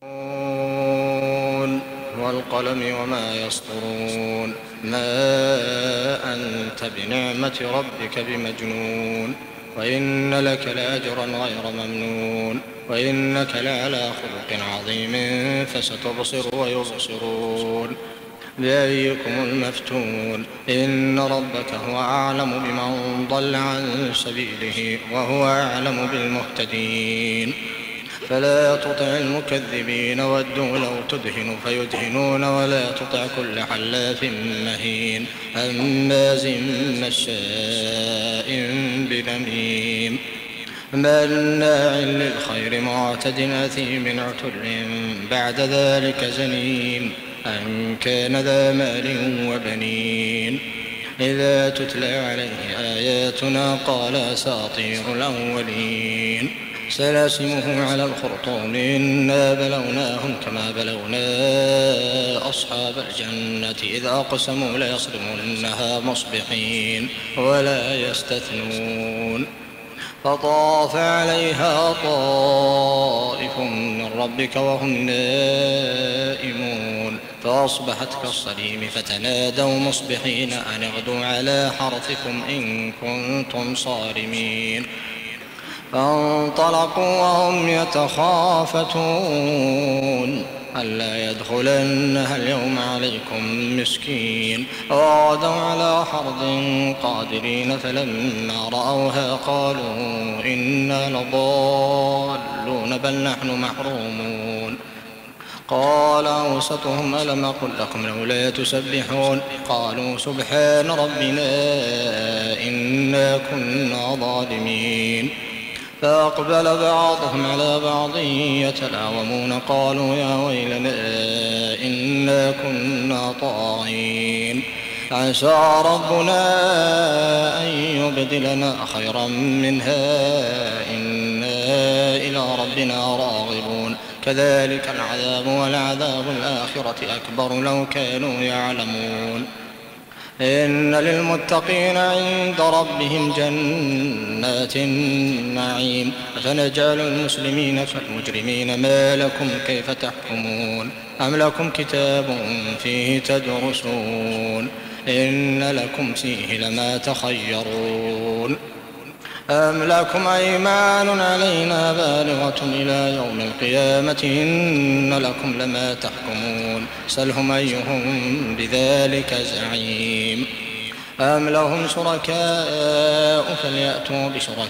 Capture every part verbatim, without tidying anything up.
والقلم وما يسطرون ما أنت بنعمة ربك بمجنون وإن لك لأجرا غير ممنون وإنك لعلى خلق عظيم فستبصر ويبصرون بأيكم المفتون إن ربك هو أعلم بمن ضل عن سبيله وهو أعلم بالمهتدين فلا تطع المكذبين ودوا لو تدهن فيدهنون ولا تطع كل حلاف مهين هماز مشاء بنميم مناع للخير معتد أثيم عتل بعد ذلك زنيم أن كان ذا مال وبنين إذا تتلى عليه آياتنا قال أساطير الأولين سلاسمه على الخرطوم إنا بلوناهم كما بلونا أصحاب الجنة إذ أقسموا ليصرمنها مصبحين ولا يستثنون فطاف عليها طائف من ربك وهم نائمون فأصبحت كالصريم فتنادوا مصبحين أن اغدوا على حرثكم إن كنتم صارمين فانطلقوا وهم يتخافتون ألا يدخلنها اليوم عليكم مسكين وغدوا على حرد قادرين فلما رأوها قالوا إنا لضالون بل نحن محرومون قال أوسطهم ألم أقل لكم لولا تسبحون قالوا سبحان ربنا إنا كنا ظالمين فأقبل بعضهم على بعض يتلاومون قالوا يا ويلنا إنا كنا طاغين عسى ربنا أن يبدلنا خيرا منها إنا إلى ربنا راغبون كذلك العذاب ولعذاب الآخرة أكبر لو كانوا يعلمون إن للمتقين عند ربهم جنات النعيم أفنجعل المسلمين كالمجرمين ما لكم كيف تحكمون أم لكم كتاب فيه تدرسون إن لكم فيه لما تخيرون أم لكم أيمان علينا بالغة إلى يوم القيامة إن لكم لما تحكمون سلهم أيهم بذلك زعيم أم لهم شركاء فليأتوا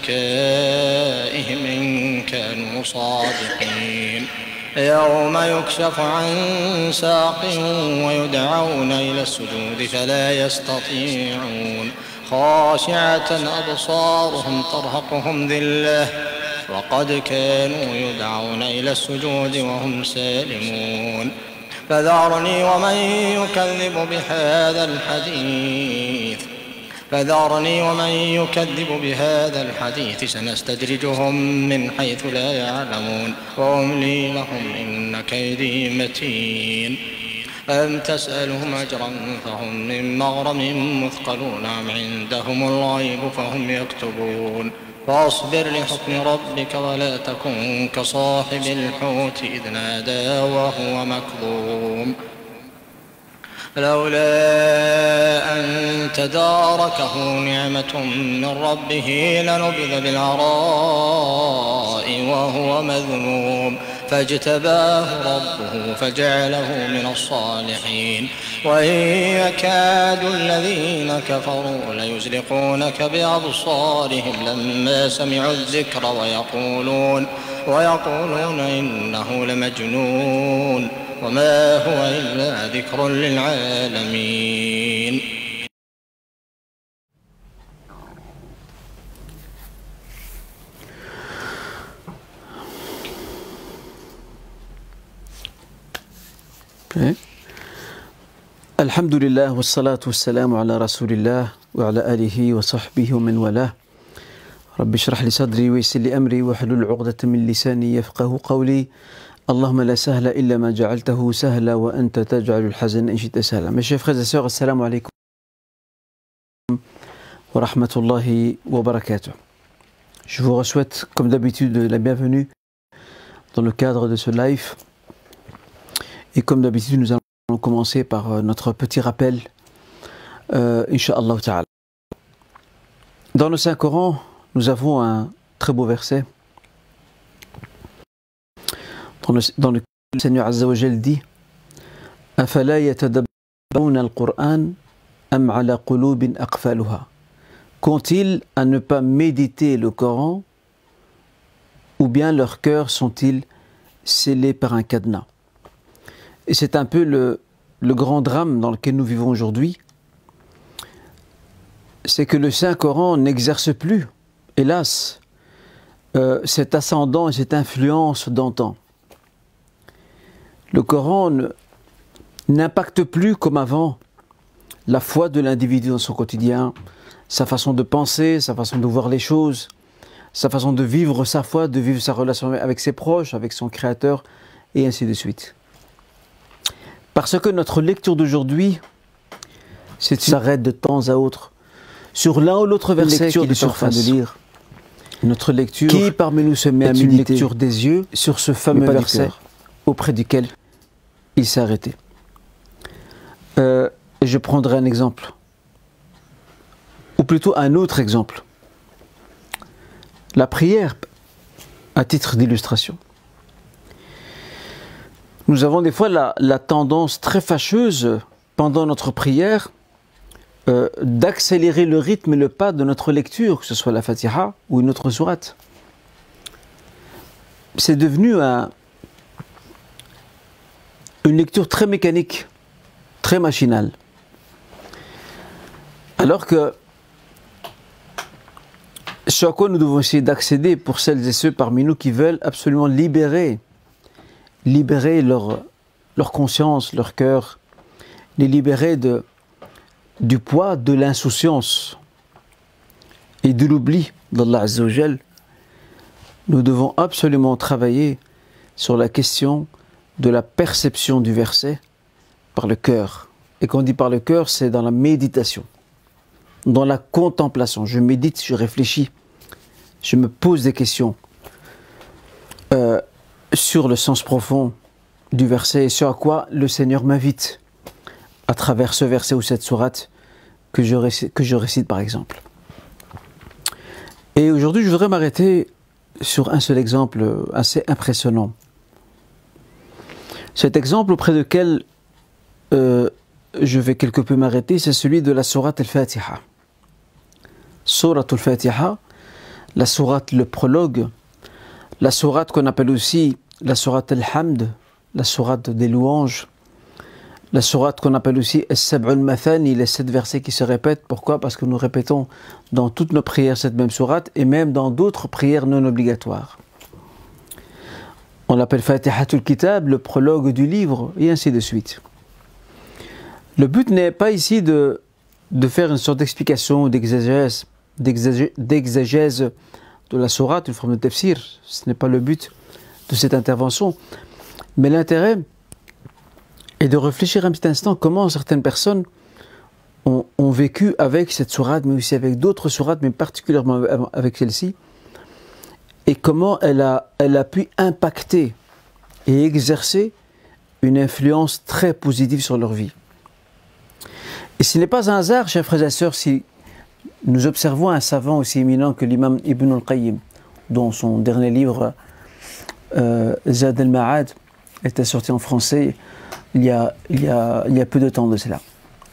بشركائهم إن كانوا صادقين يوم يكشف عن ساق ويدعون إلى السجود فلا يستطيعون خاشعة أبصارهم ترهقهم ذلة وقد كانوا يدعون إلى السجود وهم سالمون فذرني ومن يكذب بهذا الحديث فذرني ومن يكذب بهذا الحديث سنستدرجهم من حيث لا يعلمون وأملي لهم إن كيدي متين أم تسألهم أجرا فهم من مغرم مثقلون أم عندهم الغيب فهم يكتبون فاصبر لحكم ربك ولا تكن كصاحب الحوت إذ نادى وهو مكظوم لولا أن تداركه نعمة من ربه لنبذ بالعراء وهو مذموم فاجتباه ربه فجعله من الصالحين وإن يكاد الذين كفروا ليزلقونك بأبصارهم لما سمعوا الذكر ويقولون ويقولون إنه لمجنون وما هو إلا ذكر للعالمين. الحمد لله والصلاة والسلام على رسول الله وعلى آله وصحبه ومن والاه. رب اشرح لي صدري ويسر لي أمري واحلل عقدة من لساني يفقه قولي. اللهم لا سهل إلا ما جعلته سهلا وأنت تجعل الحزن إن شئت سهلا. Mes chers frères et sœurs, assalamu alaikum wa rahmatullahi wa barakatuh. Je vous souhaite comme d'habitude la bienvenue dans le cadre de ce live Et comme d'habitude, nous allons commencer par notre petit rappel, euh, Inch'Allah Ta'ala. Dans le Saint-Coran, nous avons un très beau verset dans, le, dans lequel le Seigneur Azza wa Jal dit « Afala yatadabbaruna al-Qur'an am ala qulubin aqfaluha » Qu'ont-ils à ne pas méditer le Coran ou bien leurs cœurs sont-ils scellés par un cadenas? Et c'est un peu le, le grand drame dans lequel nous vivons aujourd'hui, c'est que le Saint-Coran n'exerce plus, hélas, euh, cet ascendant et cette influence d'antan. Le Coran n'impacte plus comme avant la foi de l'individu dans son quotidien, sa façon de penser, sa façon de voir les choses, sa façon de vivre sa foi, de vivre sa relation avec ses proches, avec son Créateur, et ainsi de suite. Parce que notre lecture d'aujourd'hui, c'est s'arrête de temps à autre sur l'un ou l'autre verset qu'il est en train de lire. Notre lecture, qui parmi nous se met à méditer une lecture des yeux sur ce fameux verset auprès duquel il s'est arrêté. Euh, et je prendrai un exemple, ou plutôt un autre exemple. La prière, à titre d'illustration. Nous avons des fois la, la tendance très fâcheuse, pendant notre prière, euh, d'accélérer le rythme et le pas de notre lecture, que ce soit la Fatiha ou une autre sourate. C'est devenu un, une lecture très mécanique, très machinale. Alors que ce à quoi nous devons essayer d'accéder pour celles et ceux parmi nous qui veulent absolument libérer libérer leur, leur conscience, leur cœur, les libérer de, du poids de l'insouciance et de l'oubli d'Allah Azza wa Jal, nous devons absolument travailler sur la question de la perception du verset par le cœur. Et quand on dit par le cœur, c'est dans la méditation, dans la contemplation. Je médite, je réfléchis, je me pose des questions. Euh, sur le sens profond du verset et sur à quoi le Seigneur m'invite à travers ce verset ou cette sourate que je récite, que je récite par exemple. Et aujourd'hui, je voudrais m'arrêter sur un seul exemple assez impressionnant. Cet exemple auprès duquel euh, je vais quelque peu m'arrêter, c'est celui de la sourate al-Fatiha. Sourate al-Fatiha, la sourate, le prologue, la sourate qu'on appelle aussi la sourate al-Hamd, la sourate des louanges, la sourate qu'on appelle aussi As-Sab'u al-Mathani, les sept versets qui se répètent. Pourquoi? Parce que nous répétons dans toutes nos prières cette même sourate et même dans d'autres prières non obligatoires. On l'appelle Fatihatul Kitab, le prologue du livre, et ainsi de suite. Le but n'est pas ici de, de faire une sorte d'explication, d'exégèse, d'exégèse de la sourate, une forme de tafsir. Ce n'est pas le but de cette intervention. Mais l'intérêt est de réfléchir un petit instant comment certaines personnes ont, ont vécu avec cette sourate, mais aussi avec d'autres sourates, mais particulièrement avec celle-ci, et comment elle a, elle a pu impacter et exercer une influence très positive sur leur vie. Et ce n'est pas un hasard, chers frères et sœurs, si nous observons un savant aussi éminent que l'imam Ibn al-Qayyim, dont son dernier livre, euh, Zad al-Ma'ad, était sorti en français il y a, il y a, il y a peu de temps de cela.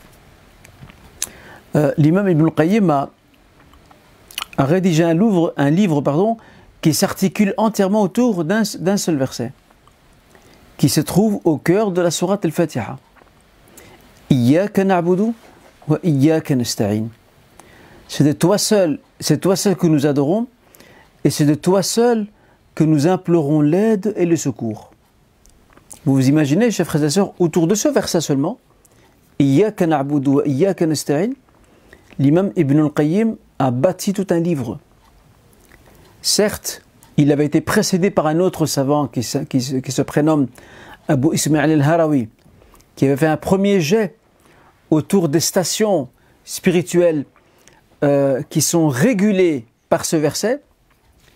Euh, l'imam Ibn al-Qayyim a, a rédigé un livre, un livre pardon, qui s'articule entièrement autour d'un, d'un seul verset, qui se trouve au cœur de la sourate al-Fatiha. Iyyaka na'budu wa iyyaka nasta'in. C'est de toi seul, c'est toi seul que nous adorons, et c'est de toi seul que nous implorons l'aide et le secours. Vous vous imaginez, chers frères et sœurs, autour de ce verset seulement, Iyyaka na'budu wa iyyaka nasta'in, l'imam Ibn al-Qayyim a bâti tout un livre. Certes, il avait été précédé par un autre savant qui se, qui se, qui se prénomme Abu Ismail al-Harawi, qui avait fait un premier jet autour des stations spirituelles euh, qui sont régulées par ce verset.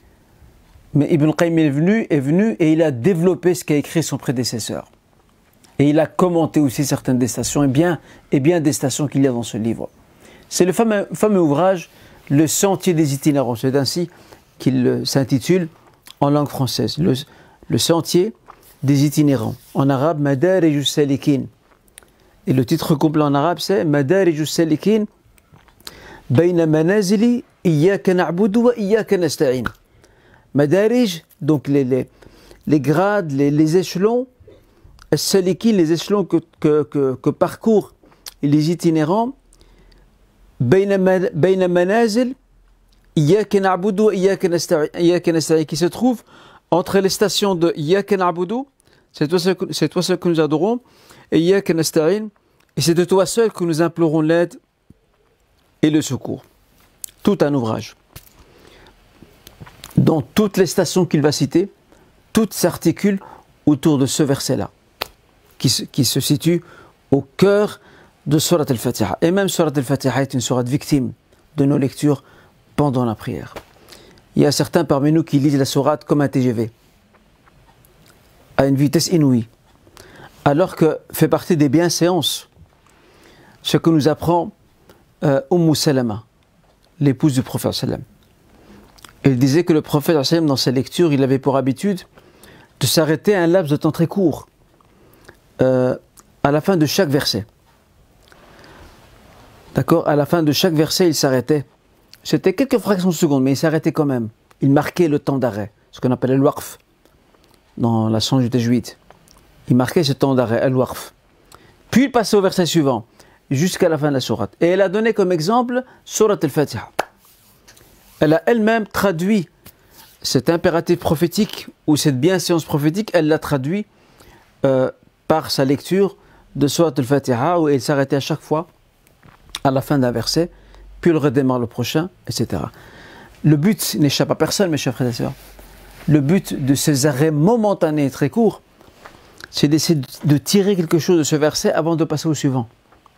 Mais Ibn al-Qayyim est venu, est venu et il a développé ce qu'a écrit son prédécesseur. Et il a commenté aussi certaines des stations, et bien, et bien des stations qu'il y a dans ce livre. C'est le fameux, fameux ouvrage « Le sentier des itinérants ». C'est ainsi qu'il s'intitule en langue française. Le, le sentier des itinérants. En arabe, « Madarij as-salikin ». Et le titre complet en arabe, c'est « Madarij as-salikin bayna manazili iyyaka na'budu wa iyyaka nasta'in ». Madarij, donc les, les, les grades, les, les échelons, as-salikin, les échelons que, que, que, que parcourent les itinérants, bayna manazil iyyaka na'budu wa iyyaka nasta'in, qui se trouve entre les stations de iyyaka na'budu, c'est toi, c'est toi seul que nous adorons, et iyyaka nasta'in, et c'est de toi seul que nous implorons l'aide et le secours. Tout un ouvrage. Dans toutes les stations qu'il va citer, toutes s'articulent autour de ce verset-là, qui, qui se situe au cœur de Surat al-Fatiha. Et même Surat al-Fatiha est une sourate victime de nos lectures pendant la prière. Il y a certains parmi nous qui lisent la sourate comme un T G V, à une vitesse inouïe, alors que fait partie des bienséances ce que nous apprend euh, Umm Salama, l'épouse du prophète sallam. Il disait que le prophète sallam, dans ses lectures, il avait pour habitude de s'arrêter à un laps de temps très court, euh, à la fin de chaque verset. D'accord ? À la fin de chaque verset, il s'arrêtait. C'était quelques fractions de secondes, mais il s'arrêtait quand même. Il marquait le temps d'arrêt, ce qu'on appelle le waqf, dans la science du tajwid. Il marquait ce temps d'arrêt, al-waqf. Puis il passait au verset suivant, jusqu'à la fin de la sourate. Et elle a donné comme exemple Surat al-Fatiha. Elle a elle-même traduit cet impératif prophétique, ou cette bienséance prophétique, elle l'a traduit euh, par sa lecture de Surat al-Fatiha, où elle s'arrêtait à chaque fois à la fin d'un verset, puis elle redémarre le prochain, et cetera. Le but n'échappe à personne, mes chers frères et sœurs. Le but de ces arrêts momentanés très courts, c'est d'essayer de tirer quelque chose de ce verset avant de passer au suivant.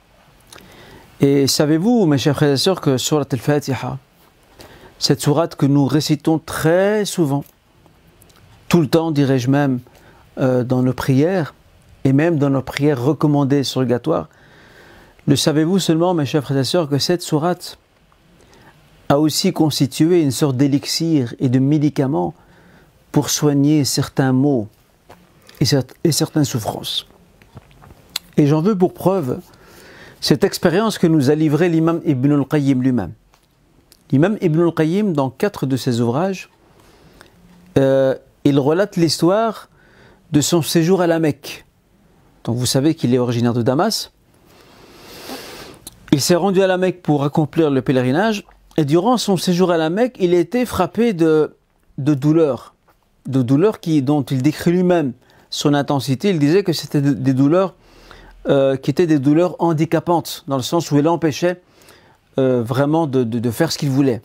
Et savez-vous, mes chers frères et sœurs, que Surat al-Fatiha, cette sourate que nous récitons très souvent, tout le temps, dirais-je même, euh, dans nos prières, et même dans nos prières recommandées surrogatoires, le savez-vous seulement, mes chers frères et sœurs, que cette sourate a aussi constitué une sorte d'élixir et de médicament pour soigner certains maux et, cert- et certaines souffrances. Et j'en veux pour preuve cette expérience que nous a livrée l'imam Ibn al-Qayyim lui-même. L'imam Ibn al-Qayyim, dans quatre de ses ouvrages, euh, il relate l'histoire de son séjour à la Mecque. Donc vous savez qu'il est originaire de Damas. Il s'est rendu à la Mecque pour accomplir le pèlerinage, et durant son séjour à la Mecque, il a été frappé de, de douleurs, de douleurs qui, dont il décrit lui-même son intensité. Il disait que c'était des douleurs euh, qui étaient des douleurs handicapantes, dans le sens où il empêchait euh, vraiment de, de, de faire ce qu'il voulait.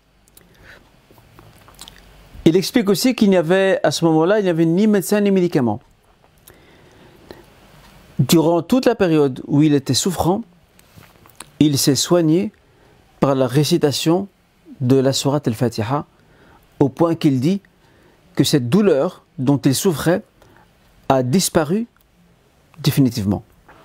Il explique aussi qu'il n'y avait, à ce moment-là, il n'y avait ni médecin ni médicament. Durant toute la période où il était souffrant, il s'est soigné par la récitation de la sourate al-Fatiha, au point qu'il dit que cette douleur dont il souffrait a disparu définitivement.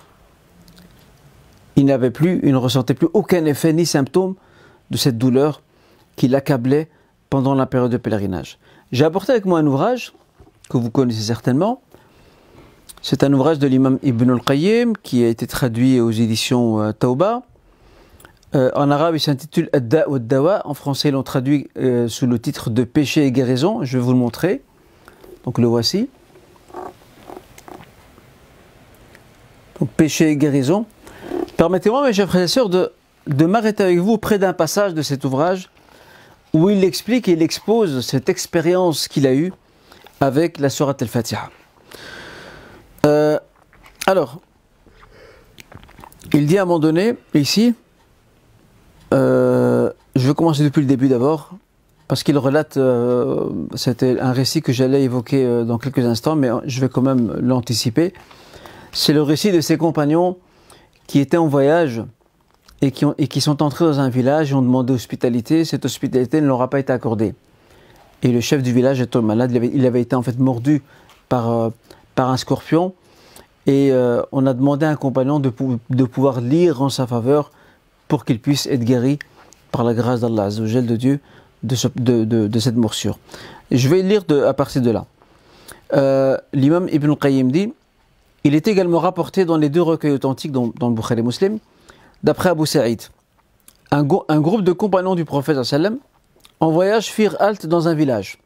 Il n'avait plus, il ne ressentait plus aucun effet ni symptôme de cette douleur qui l'accablait pendant la période de pèlerinage. J'ai apporté avec moi un ouvrage que vous connaissez certainement. C'est un ouvrage de l'imam Ibn al-Qayyim qui a été traduit aux éditions euh, Tawba. Euh, en arabe, il s'intitule Ad-Da' wa Ad-Dawa. En français, ils l'ont traduit euh, sous le titre de Péché et guérison. Je vais vous le montrer. Donc le voici. Donc Péché et guérison. Permettez-moi, mes chers frères et sœurs, de, de m'arrêter avec vous près d'un passage de cet ouvrage où il explique et il expose cette expérience qu'il a eue avec la sourate al-Fatiha. Euh, alors, il dit à un moment donné, ici, euh, je vais commencer depuis le début d'abord, parce qu'il relate, euh, c'était un récit que j'allais évoquer euh, dans quelques instants, mais je vais quand même l'anticiper. C'est le récit de ses compagnons qui étaient en voyage et qui, ont, et qui sont entrés dans un village et ont demandé hospitalité. Cette hospitalité ne leur a pas été accordée. Et le chef du village est malade, il avait, il avait été en fait mordu par, euh, par un scorpion. Et euh, on a demandé à un compagnon de, pou de pouvoir lire en sa faveur pour qu'il puisse être guéri par la grâce d'Allah Azza wa Jal, de Dieu, de, ce, de, de, de cette morsure. Et je vais lire de, à partir de là. Euh, L'imam Ibn al-Qayyim dit, il est également rapporté dans les deux recueils authentiques dans, dans le Bukhari Muslim, d'après Abu Sa'id, un, un groupe de compagnons du prophète sallam en voyage firent halte dans un village.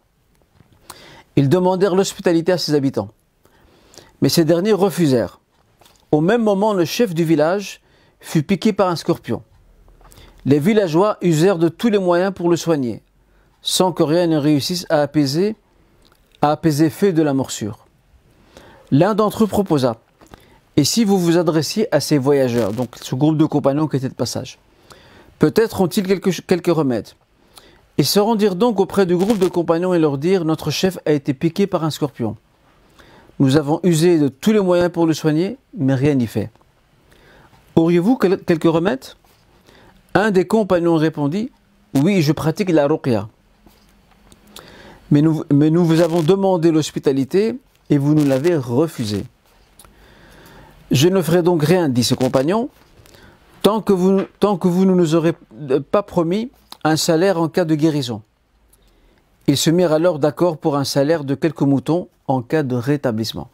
Ils demandèrent l'hospitalité à ses habitants. Mais ces derniers refusèrent. Au même moment, le chef du village fut piqué par un scorpion. Les villageois usèrent de tous les moyens pour le soigner, sans que rien ne réussisse à apaiser, à apaiser feu de la morsure. L'un d'entre eux proposa, et si vous vous adressiez à ces voyageurs, donc ce groupe de compagnons qui étaient de passage, peut-être ont-ils quelques, quelques remèdes. Ils se rendirent donc auprès du groupe de compagnons et leur dirent, notre chef a été piqué par un scorpion. Nous avons usé de tous les moyens pour le soigner, mais rien n'y fait. Auriez-vous quelques remèdes? Un des compagnons répondit, oui, je pratique la ruqya. Mais nous, mais nous vous avons demandé l'hospitalité et vous nous l'avez refusé. Je ne ferai donc rien, dit ce compagnon, tant que vous, tant que vous ne nous aurez pas promis un salaire en cas de guérison. Ils se mirent alors d'accord pour un salaire de quelques moutons en cas de rétablissement.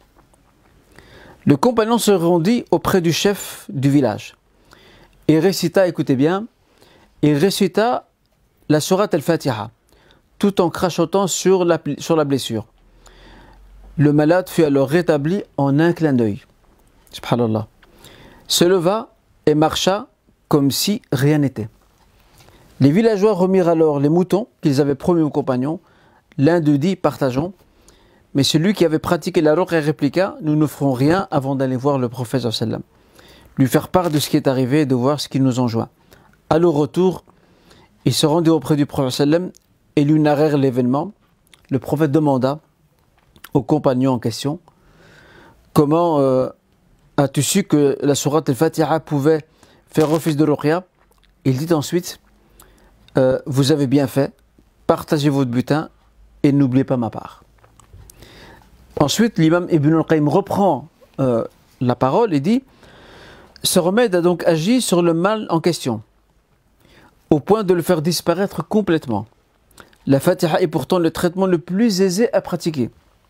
Le compagnon se rendit auprès du chef du village et récita, écoutez bien, il récita la sourate al-Fatiha tout en crachotant sur la, sur la blessure. Le malade fut alors rétabli en un clin d'œil. Subhanallah. Se leva et marcha comme si rien n'était. Les villageois remirent alors les moutons qu'ils avaient promis aux compagnons. L'un d'eux dit, partageons. Mais celui qui avait pratiqué la ruqya répliqua, nous ne ferons rien avant d'aller voir le prophète sallallahu alayhi wa sallam, lui faire part de ce qui est arrivé et de voir ce qu'il nous enjoint. À leur retour, ils se rendirent auprès du prophète sallallahu alayhi wa sallam et lui narrèrent l'événement. Le prophète demanda aux compagnons en question, comment euh, as-tu su que la sourate al-Fatiha pouvait faire office de ruqya? Il dit ensuite, euh, vous avez bien fait, partagez votre butin et n'oubliez pas ma part. Ensuite, l'imam Ibn al-Qayyim reprend euh, la parole et dit, ce remède a donc agi sur le mal en question, au point de le faire disparaître complètement. La Fatiha est pourtant le traitement le plus aisé à pratiquer.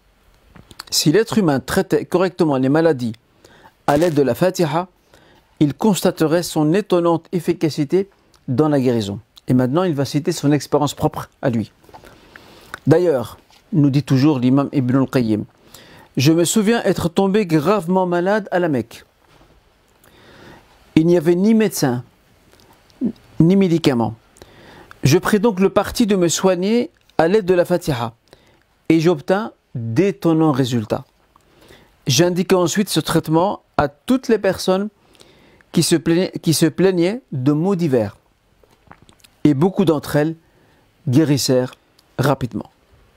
Si l'être humain traitait correctement les maladies à l'aide de la Fatiha, il constaterait son étonnante efficacité dans la guérison. Et maintenant, il va citer son expérience propre à lui. D'ailleurs, nous dit toujours l'imam Ibn al-Qayyim, je me souviens être tombé gravement malade à la Mecque. Il n'y avait ni médecin, ni médicaments. Je pris donc le parti de me soigner à l'aide de la Fatiha et j'obtins d'étonnants résultats. J'indiquai ensuite ce traitement à toutes les personnes qui se plaignaient, qui se plaignaient de maux divers. Et beaucoup d'entre elles guérissèrent rapidement.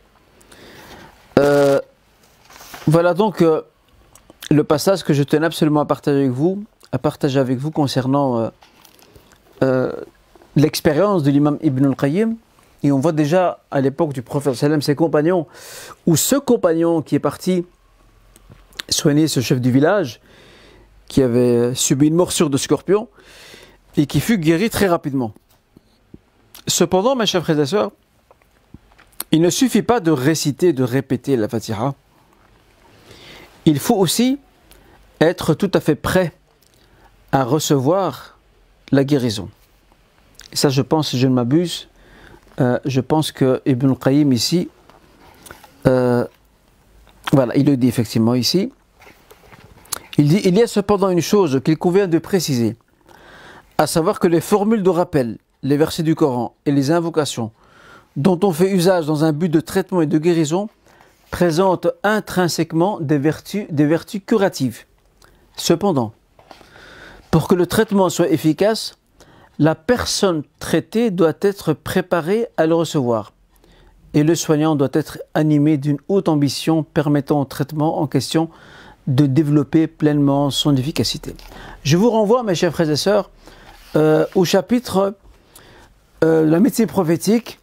Euh, voilà donc euh, le passage que je tenais absolument à partager avec vous, à partager avec vous concernant euh, euh, l'expérience de l'imam Ibn al-Qayyim. Et on voit déjà à l'époque du prophète sallam ses compagnons, ou ce compagnon qui est parti soigner ce chef du village, qui avait subi une morsure de scorpion, et qui fut guéri très rapidement. Cependant, mes chers frères et sœurs, il ne suffit pas de réciter, de répéter la Fatiha. Il faut aussi être tout à fait prêt à recevoir la guérison. Et ça, je pense, si je ne m'abuse, euh, je pense que Ibn al-Qayyim ici, euh, voilà, il le dit effectivement ici. Il dit, il y a cependant une chose qu'il convient de préciser, à savoir que les formules de rappel, les versets du Coran et les invocations dont on fait usage dans un but de traitement et de guérison présentent intrinsèquement des vertus, des vertus curatives. Cependant, pour que le traitement soit efficace, la personne traitée doit être préparée à le recevoir et le soignant doit être animé d'une haute ambition permettant au traitement en question de développer pleinement son efficacité. Je vous renvoie, mes chers frères et sœurs, euh, au chapitre euh, la médecine prophétique,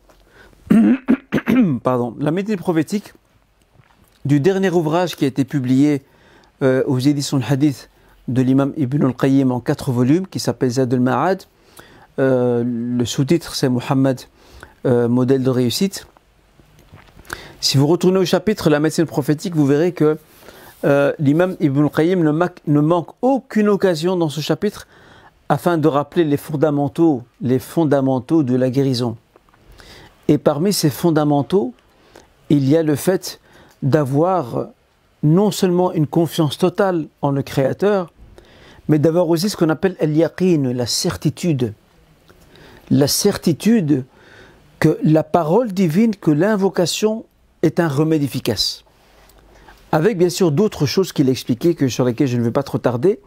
pardon, la médecine prophétique du dernier ouvrage qui a été publié euh, aux éditions de Hadith de l'imam Ibn al-Qayyim en quatre volumes qui s'appelle Zad al-Ma'ad. Euh, le sous-titre c'est Muhammad, euh, modèle de réussite. Si vous retournez au chapitre La médecine prophétique, vous verrez que euh, l'imam Ibn al-Qayyim ne, ma- ne manque aucune occasion dans ce chapitre afin de rappeler les fondamentaux, les fondamentaux de la guérison. Et parmi ces fondamentaux, il y a le fait d'avoir non seulement une confiance totale en le Créateur, mais d'avoir aussi ce qu'on appelle al-yaqin, la certitude. La certitude que la parole divine, que l'invocation est un remède efficace. Avec bien sûr d'autres choses qu'il a expliquées, que, sur lesquelles je ne vais pas trop tarder.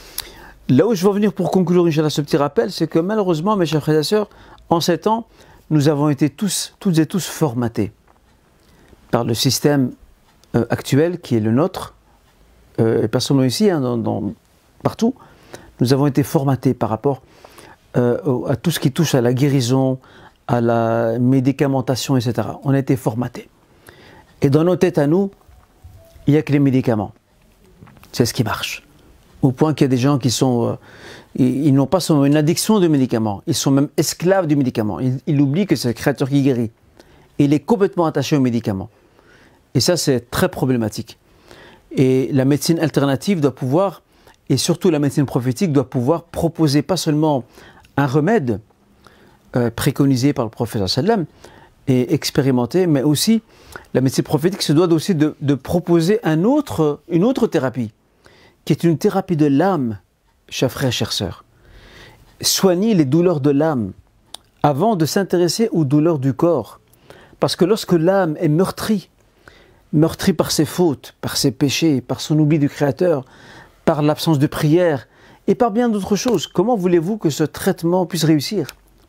Là où je veux venir pour conclure Inch'Allah, ce petit rappel, c'est que malheureusement, mes chers frères et sœurs, en ces temps, nous avons été tous, toutes et tous formatés par le système euh, actuel qui est le nôtre, euh, et pas seulement ici, hein, dans, dans, partout. Nous avons été formatés par rapport euh, à tout ce qui touche à la guérison, à la médicamentation, et cetera. On a été formatés. Et dans nos têtes à nous, il n'y a que les médicaments. C'est ce qui marche. Au point qu'il y a des gens qui sont... Euh, ils, ils n'ont pas seulement une addiction de médicaments, ils sont même esclaves du médicament. Ils, ils oublient que c'est le Créateur qui guérit. Et il est complètement attaché aux médicaments. Et ça, c'est très problématique. Et la médecine alternative doit pouvoir, et surtout la médecine prophétique, doit pouvoir proposer pas seulement un remède euh, préconisé par le prophète sallam et expérimenté, mais aussi la médecine prophétique se doit aussi de, de proposer un autre, une autre thérapie, qui est une thérapie de l'âme, chers frères et chères sœurs. Soigner les douleurs de l'âme avant de s'intéresser aux douleurs du corps. Parce que lorsque l'âme est meurtrie, meurtrie par ses fautes, par ses péchés, par son oubli du Créateur, par l'absence de prière et par bien d'autres choses, comment voulez-vous que ce traitement puisse réussir?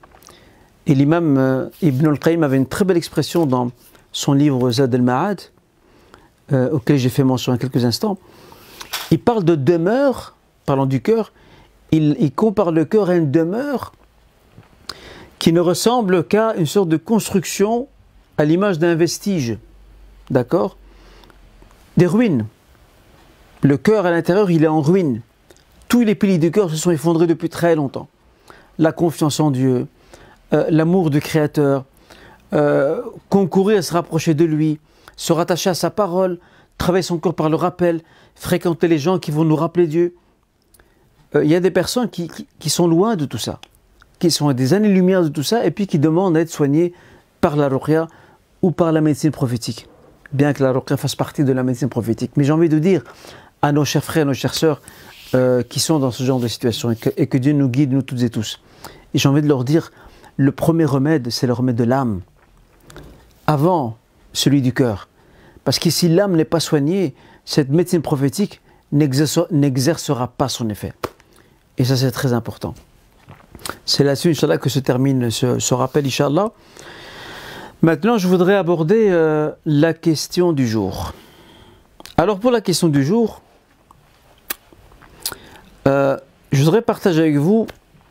Et l'imam euh, Ibn al-Qayyim avait une très belle expression dans son livre Zad al-Ma'ad, euh, auquel j'ai fait mention il y a quelques instants. Il parle de demeure, parlant du cœur, il, il compare le cœur à une demeure qui ne ressemble qu'à une sorte de construction à l'image d'un vestige, d'accord? Des ruines. Le cœur à l'intérieur, il est en ruine. Tous les piliers du cœur se sont effondrés depuis très longtemps. La confiance en Dieu, euh, l'amour du Créateur, euh, concourir à se rapprocher de lui, se rattacher à sa parole, travailler son corps par le rappel, fréquenter les gens qui vont nous rappeler Dieu. Il euh, y a des personnes qui, qui, qui sont loin de tout ça, qui sont à des années-lumière de tout ça, et puis qui demandent à être soignées par la ruqya ou par la médecine prophétique. Bien que la ruqya fasse partie de la médecine prophétique. Mais j'ai envie de dire à nos chers frères, nos chères sœurs euh, qui sont dans ce genre de situation, et que, et que Dieu nous guide, nous toutes et tous. Et j'ai envie de leur dire, le premier remède, c'est le remède de l'âme, avant celui du cœur. Parce que si l'âme n'est pas soignée, cette médecine prophétique n'exercera pas son effet. Et ça, c'est très important. C'est là-dessus, Inch'Allah, que se termine ce, ce rappel, Inch'Allah. Maintenant, je voudrais aborder euh, la question du jour. Alors, pour la question du jour, euh, je voudrais partager avec vous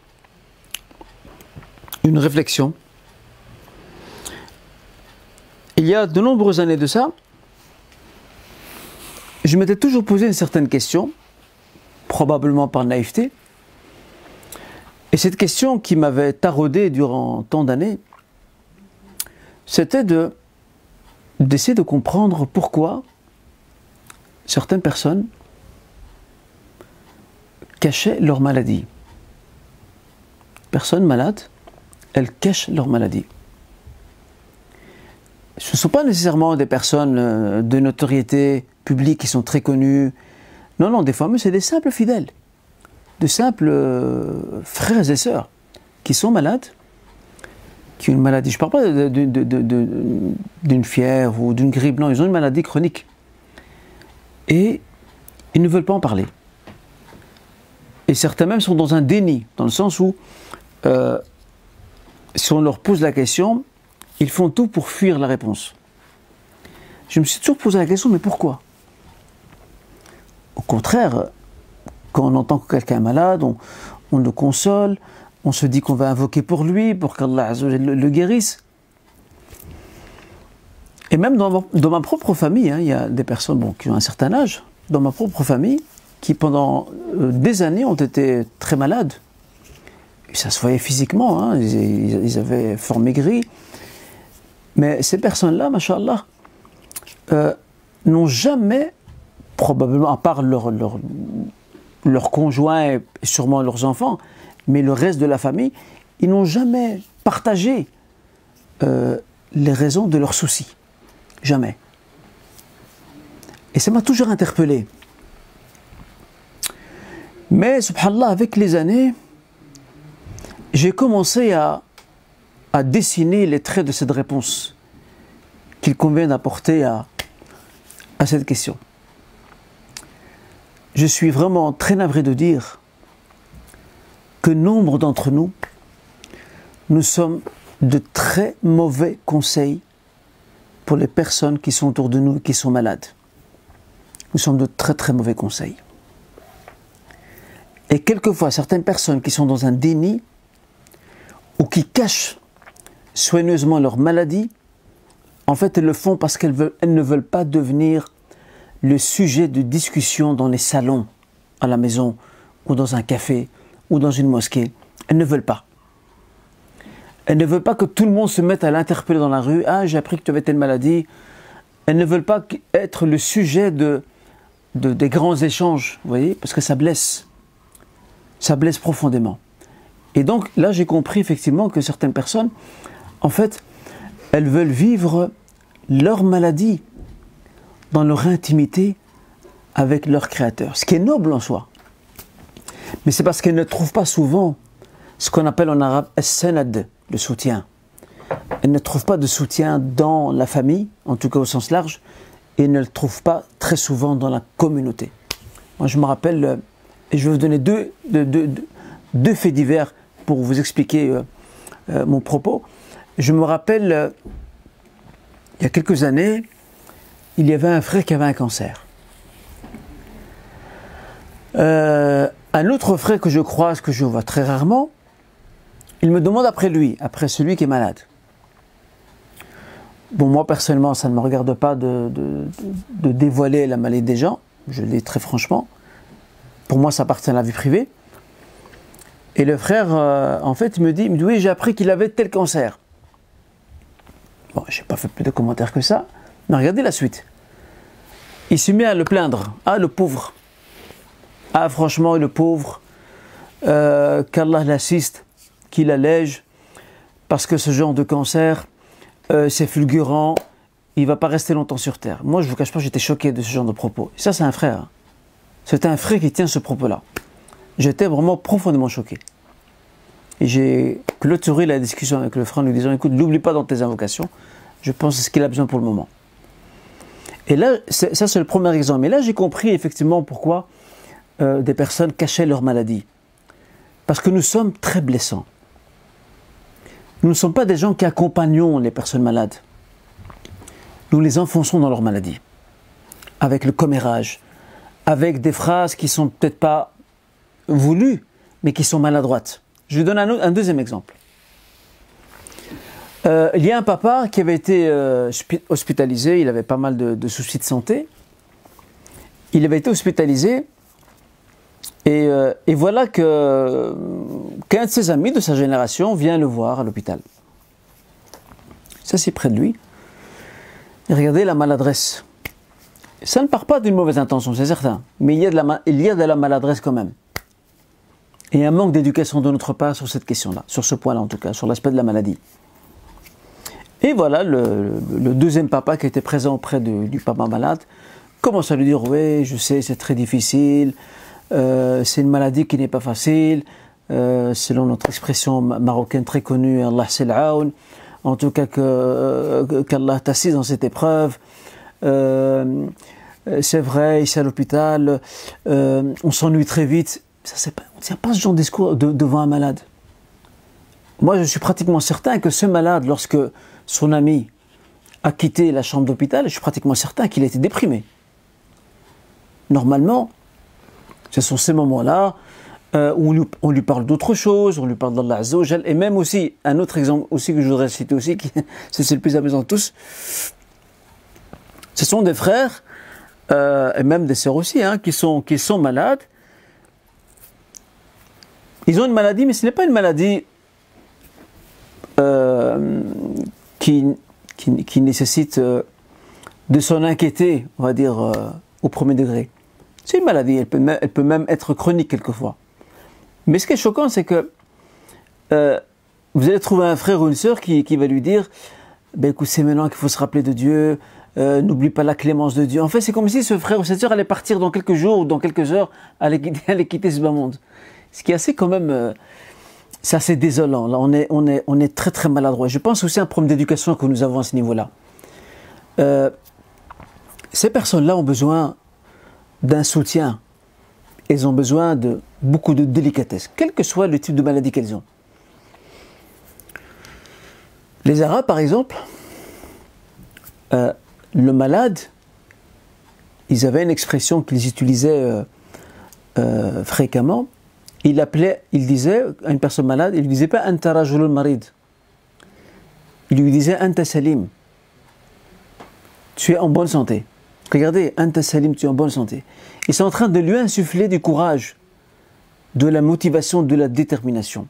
une réflexion. Il y a de nombreuses années de ça, je m'étais toujours posé une certaine question, probablement par naïveté, et cette question qui m'avait taraudé durant tant d'années, c'était de, d'essayer de comprendre pourquoi certaines personnes cachaient leur maladie. Personnes malades, elles cachent leur maladie. Ce ne sont pas nécessairement des personnes de notoriété publique qui sont très connues. Non, non, des fois, mais c'est des simples fidèles, de simples euh, frères et sœurs qui sont malades, qui ont une maladie. Je ne parle pas de, de, de, de, de, d'une fièvre ou d'une grippe, non, ils ont une maladie chronique. Et ils ne veulent pas en parler. Et certains même sont dans un déni, dans le sens où, euh, si on leur pose la question, ils font tout pour fuir la réponse. Je me suis toujours posé la question, mais pourquoi? Au contraire, quand on entend que quelqu'un est malade, on, on le console, on se dit qu'on va invoquer pour lui, pour qu'Allah le, le guérisse. Et même dans ma, dans ma propre famille, hein, il y a des personnes bon, qui ont un certain âge, dans ma propre famille qui pendant des années ont été très malades. Et ça se voyait physiquement, hein, ils, ils avaient fort maigri. Mais ces personnes-là, machallah, euh, n'ont jamais, probablement, à part leurs leur, leur conjoints et sûrement leurs enfants, mais le reste de la famille, ils n'ont jamais partagé euh, les raisons de leurs soucis. Jamais. Et ça m'a toujours interpellé. Mais, subhanallah, avec les années, j'ai commencé à, à dessiner les traits de cette réponse qu'il convient d'apporter à, à cette question. Je suis vraiment très navré de dire que nombre d'entre nous, nous sommes de très mauvais conseils pour les personnes qui sont autour de nous et qui sont malades. Nous sommes de très très mauvais conseils. Et quelquefois, certaines personnes qui sont dans un déni ou qui cachent soigneusement leur maladie, en fait, elles le font parce qu'elles veulent, elles ne veulent pas devenir le sujet de discussion dans les salons, à la maison, ou dans un café, ou dans une mosquée. Elles ne veulent pas. Elles ne veulent pas que tout le monde se mette à l'interpeller dans la rue. « Ah, j'ai appris que tu avais telle maladie. » Elles ne veulent pas être le sujet de, de, des grands échanges, vous voyez, parce que ça blesse. Ça blesse profondément. Et donc, là, j'ai compris effectivement que certaines personnes, en fait, elles veulent vivre leur maladie dans leur intimité avec leur Créateur. Ce qui est noble en soi. Mais c'est parce qu'elles ne trouvent pas souvent ce qu'on appelle en arabe « as-sanad », le soutien. Elles ne trouvent pas de soutien dans la famille, en tout cas au sens large, et ne le trouvent pas très souvent dans la communauté. Moi, je me rappelle, et je vais vous donner deux, deux, deux, deux faits divers pour vous expliquer euh, euh, mon propos. Je me rappelle, euh, il y a quelques années, il y avait un frère qui avait un cancer. Euh, un autre frère que je croise, que je vois très rarement, il me demande après lui, après celui qui est malade. Bon, moi personnellement, ça ne me regarde pas de, de, de dévoiler la maladie des gens, je le dis très franchement. Pour moi, ça appartient à la vie privée. Et le frère, euh, en fait, il me dit, il me dit oui, j'ai appris qu'il avait tel cancer. Bon, je n'ai pas fait plus de commentaires que ça, mais regardez la suite. Il se met à le plaindre. Ah, le pauvre. Ah, franchement, le pauvre, euh, qu'Allah l'assiste, qu'il allège, parce que ce genre de cancer, euh, c'est fulgurant, il ne va pas rester longtemps sur Terre. Moi, je ne vous cache pas, j'étais choqué de ce genre de propos. Et ça, c'est un frère. C'est un frère qui tient ce propos-là. J'étais vraiment profondément choqué. Et j'ai clôturé la discussion avec le frère en lui disant, écoute, n'oublie pas dans tes invocations, je pense que c'est ce qu'il a besoin pour le moment. Et là, ça c'est le premier exemple. Et là, j'ai compris effectivement pourquoi euh, des personnes cachaient leur maladie. Parce que nous sommes très blessants. Nous ne sommes pas des gens qui accompagnons les personnes malades. Nous les enfonçons dans leur maladie. Avec le commérage, avec des phrases qui ne sont peut-être pas voulues, mais qui sont maladroites. Je vais donner un, un deuxième exemple. Euh, il y a un papa qui avait été euh, hospitalisé, il avait pas mal de, de soucis de santé. Il avait été hospitalisé et, euh, et voilà que, qu'un de ses amis de sa génération vient le voir à l'hôpital. Ça, c'est près de lui. Et regardez la maladresse. Ça ne part pas d'une mauvaise intention, c'est certain, mais il y a de la, il y a de la maladresse quand même. Et un manque d'éducation de notre part sur cette question-là, sur ce point-là en tout cas, sur l'aspect de la maladie. Et voilà, le, le deuxième papa qui était présent auprès de, du papa malade commence à lui dire « Oui, je sais, c'est très difficile, euh, c'est une maladie qui n'est pas facile, euh, selon notre expression marocaine très connue, Allah sel'aoun, en tout cas que, euh, qu'Allah t'assise dans cette épreuve. Euh, c'est vrai, ici à l'hôpital, euh, on s'ennuie très vite. » Ça, c'est pas, on ne tient pas ce genre de discours de, devant un malade. Moi, je suis pratiquement certain que ce malade, lorsque son ami a quitté la chambre d'hôpital, je suis pratiquement certain qu'il a été déprimé. Normalement, ce sont ces moments-là euh, où on lui, on lui parle d'autre chose, on lui parle d'Allah Azza wa Jal, et même aussi, un autre exemple aussi que je voudrais citer aussi, qui, c'est le plus amusant de tous, ce sont des frères euh, et même des sœurs aussi, hein, qui, sont, qui sont malades. Ils ont une maladie, mais ce n'est pas une maladie euh, qui, qui, qui nécessite euh, de s'en inquiéter, on va dire, euh, au premier degré. C'est une maladie, elle peut, même, elle peut même être chronique quelquefois. Mais ce qui est choquant, c'est que euh, vous allez trouver un frère ou une sœur qui, qui va lui dire ben, écoute, c'est maintenant qu'il faut se rappeler de Dieu, euh, n'oublie pas la clémence de Dieu. En fait, c'est comme si ce frère ou cette sœur allait partir dans quelques jours ou dans quelques heures, allait quitter, allait quitter ce bas monde. Ce qui est assez quand même, euh, c'est assez désolant. Là, on est, on est, on est très très maladroit. Je pense aussi à un problème d'éducation que nous avons à ce niveau-là. Euh, ces personnes-là ont besoin d'un soutien. Elles ont besoin de beaucoup de délicatesse, quel que soit le type de maladie qu'elles ont. Les Arabes, par exemple, euh, le malade, ils avaient une expression qu'ils utilisaient euh, euh, fréquemment. Il appelait, il disait à une personne malade, il ne lui disait pas Anta rajulun marid. Il lui disait Anta salim. Tu es en bonne santé. Regardez, Anta salim, tu es en bonne santé. Ils sont en train de lui insuffler du courage, de la motivation, de la détermination.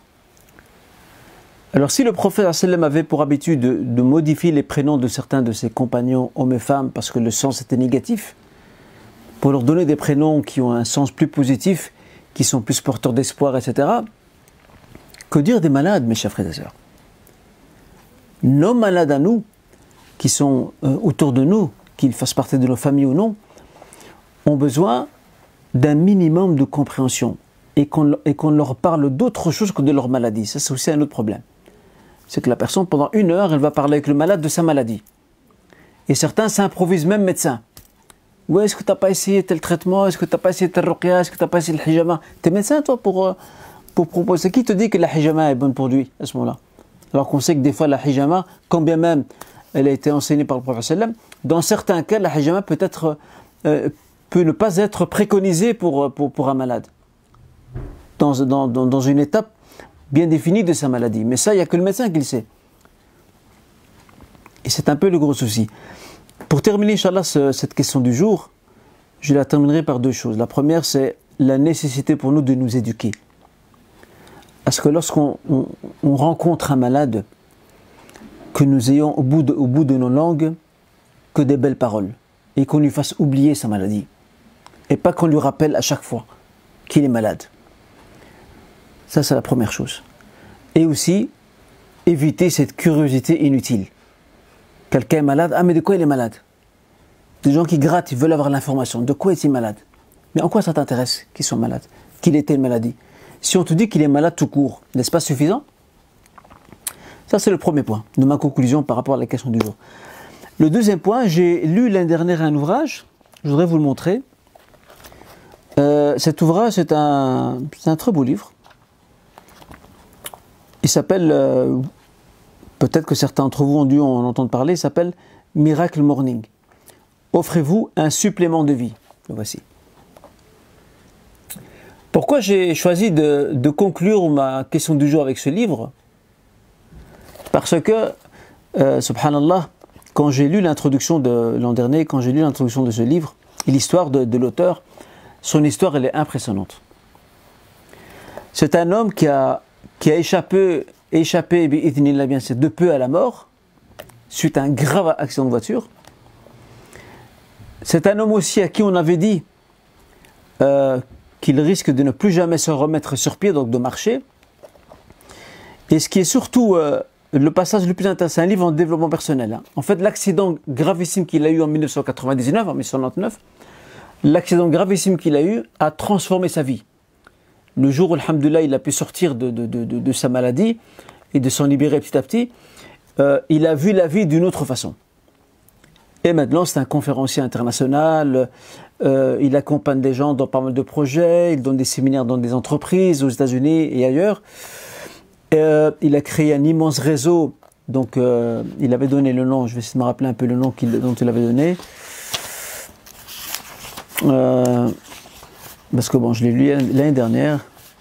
Alors si le prophète sallam avait pour habitude de, de modifier les prénoms de certains de ses compagnons, hommes et femmes, parce que le sens était négatif, pour leur donner des prénoms qui ont un sens plus positif, qui sont plus porteurs d'espoir, et cetera. Que dire des malades, mes chers frères et sœurs? Nos malades à nous, qui sont euh, autour de nous, qu'ils fassent partie de nos familles ou non, ont besoin d'un minimum de compréhension et qu'on, et qu'on leur parle d'autre chose que de leur maladie. Ça, c'est aussi un autre problème. C'est que la personne, pendant une heure, elle va parler avec le malade de sa maladie. Et certains s'improvisent même médecins. Ouais, est-ce que tu n'as pas essayé tel traitement? Est-ce que tu n'as pas essayé tel ruqya? Est-ce que tu n'as pas essayé le hijama? Tu es médecin, toi, pour, pour proposer. Qui te dit que la hijama est bonne pour lui à ce moment-là? Alors qu'on sait que des fois, la hijama, quand bien même elle a été enseignée par le prophète sallam, dans certains cas, la hijama peut être, euh, peut ne pas être préconisée pour, pour, pour un malade. Dans, dans, dans, dans une étape bien définie de sa maladie. Mais ça, il n'y a que le médecin qui le sait. Et c'est un peu le gros souci. Pour terminer, Inch'Allah, ce, cette question du jour, je la terminerai par deux choses. La première, c'est la nécessité pour nous de nous éduquer. Parce que lorsqu'on on, on rencontre un malade, que nous ayons au bout, de, au bout de nos langues que des belles paroles et qu'on lui fasse oublier sa maladie. Et pas qu'on lui rappelle à chaque fois qu'il est malade. Ça, c'est la première chose. Et aussi, éviter cette curiosité inutile. Quelqu'un est malade, ah mais de quoi il est malade? Des gens qui grattent, ils veulent avoir l'information. De quoi est-il malade? Mais en quoi ça t'intéresse qu'il soit malade? Qu'il ait telle maladie? Si on te dit qu'il est malade tout court, n'est-ce pas suffisant? Ça, c'est le premier point de ma conclusion par rapport à la question du jour. Le deuxième point, j'ai lu l'année dernière un ouvrage, je voudrais vous le montrer. Euh, cet ouvrage, c'est un, c'est un très beau livre. Il s'appelle, euh, peut-être que certains d'entre vous ont dû en entendre parler, il s'appelle Miracle Morning. Offrez-vous un supplément de vie. Le voici. Pourquoi j'ai choisi de, de conclure ma question du jour avec ce livre? Parce que, euh, subhanallah, quand j'ai lu l'introduction de l'an dernier, quand j'ai lu l'introduction de ce livre, et l'histoire de, de l'auteur, son histoire, elle est impressionnante. C'est un homme qui a, qui a échappé, échappé bien sûr, de peu à la mort, suite à un grave accident de voiture. C'est un homme aussi à qui on avait dit euh, qu'il risque de ne plus jamais se remettre sur pied, donc de marcher. Et ce qui est surtout euh, le passage le plus intéressant, c'est un livre en développement personnel. Hein. En fait, l'accident gravissime qu'il a eu en mille neuf cent quatre-vingt-dix-neuf, en mille neuf cent quatre-vingt-dix-neuf, l'accident gravissime qu'il a eu a transformé sa vie. Le jour où, alhamdoulilah, il a pu sortir de, de, de, de, de sa maladie et de s'en libérer petit à petit, euh, il a vu la vie d'une autre façon. Et maintenant, c'est un conférencier international, euh, il accompagne des gens dans pas mal de projets, il donne des séminaires dans des entreprises aux États-Unis et ailleurs. Euh, il a créé un immense réseau, donc euh, il avait donné le nom, je vais essayer de me rappeler un peu le nom qu'il, dont il avait donné. Euh, parce que bon, je l'ai lu l'année dernière.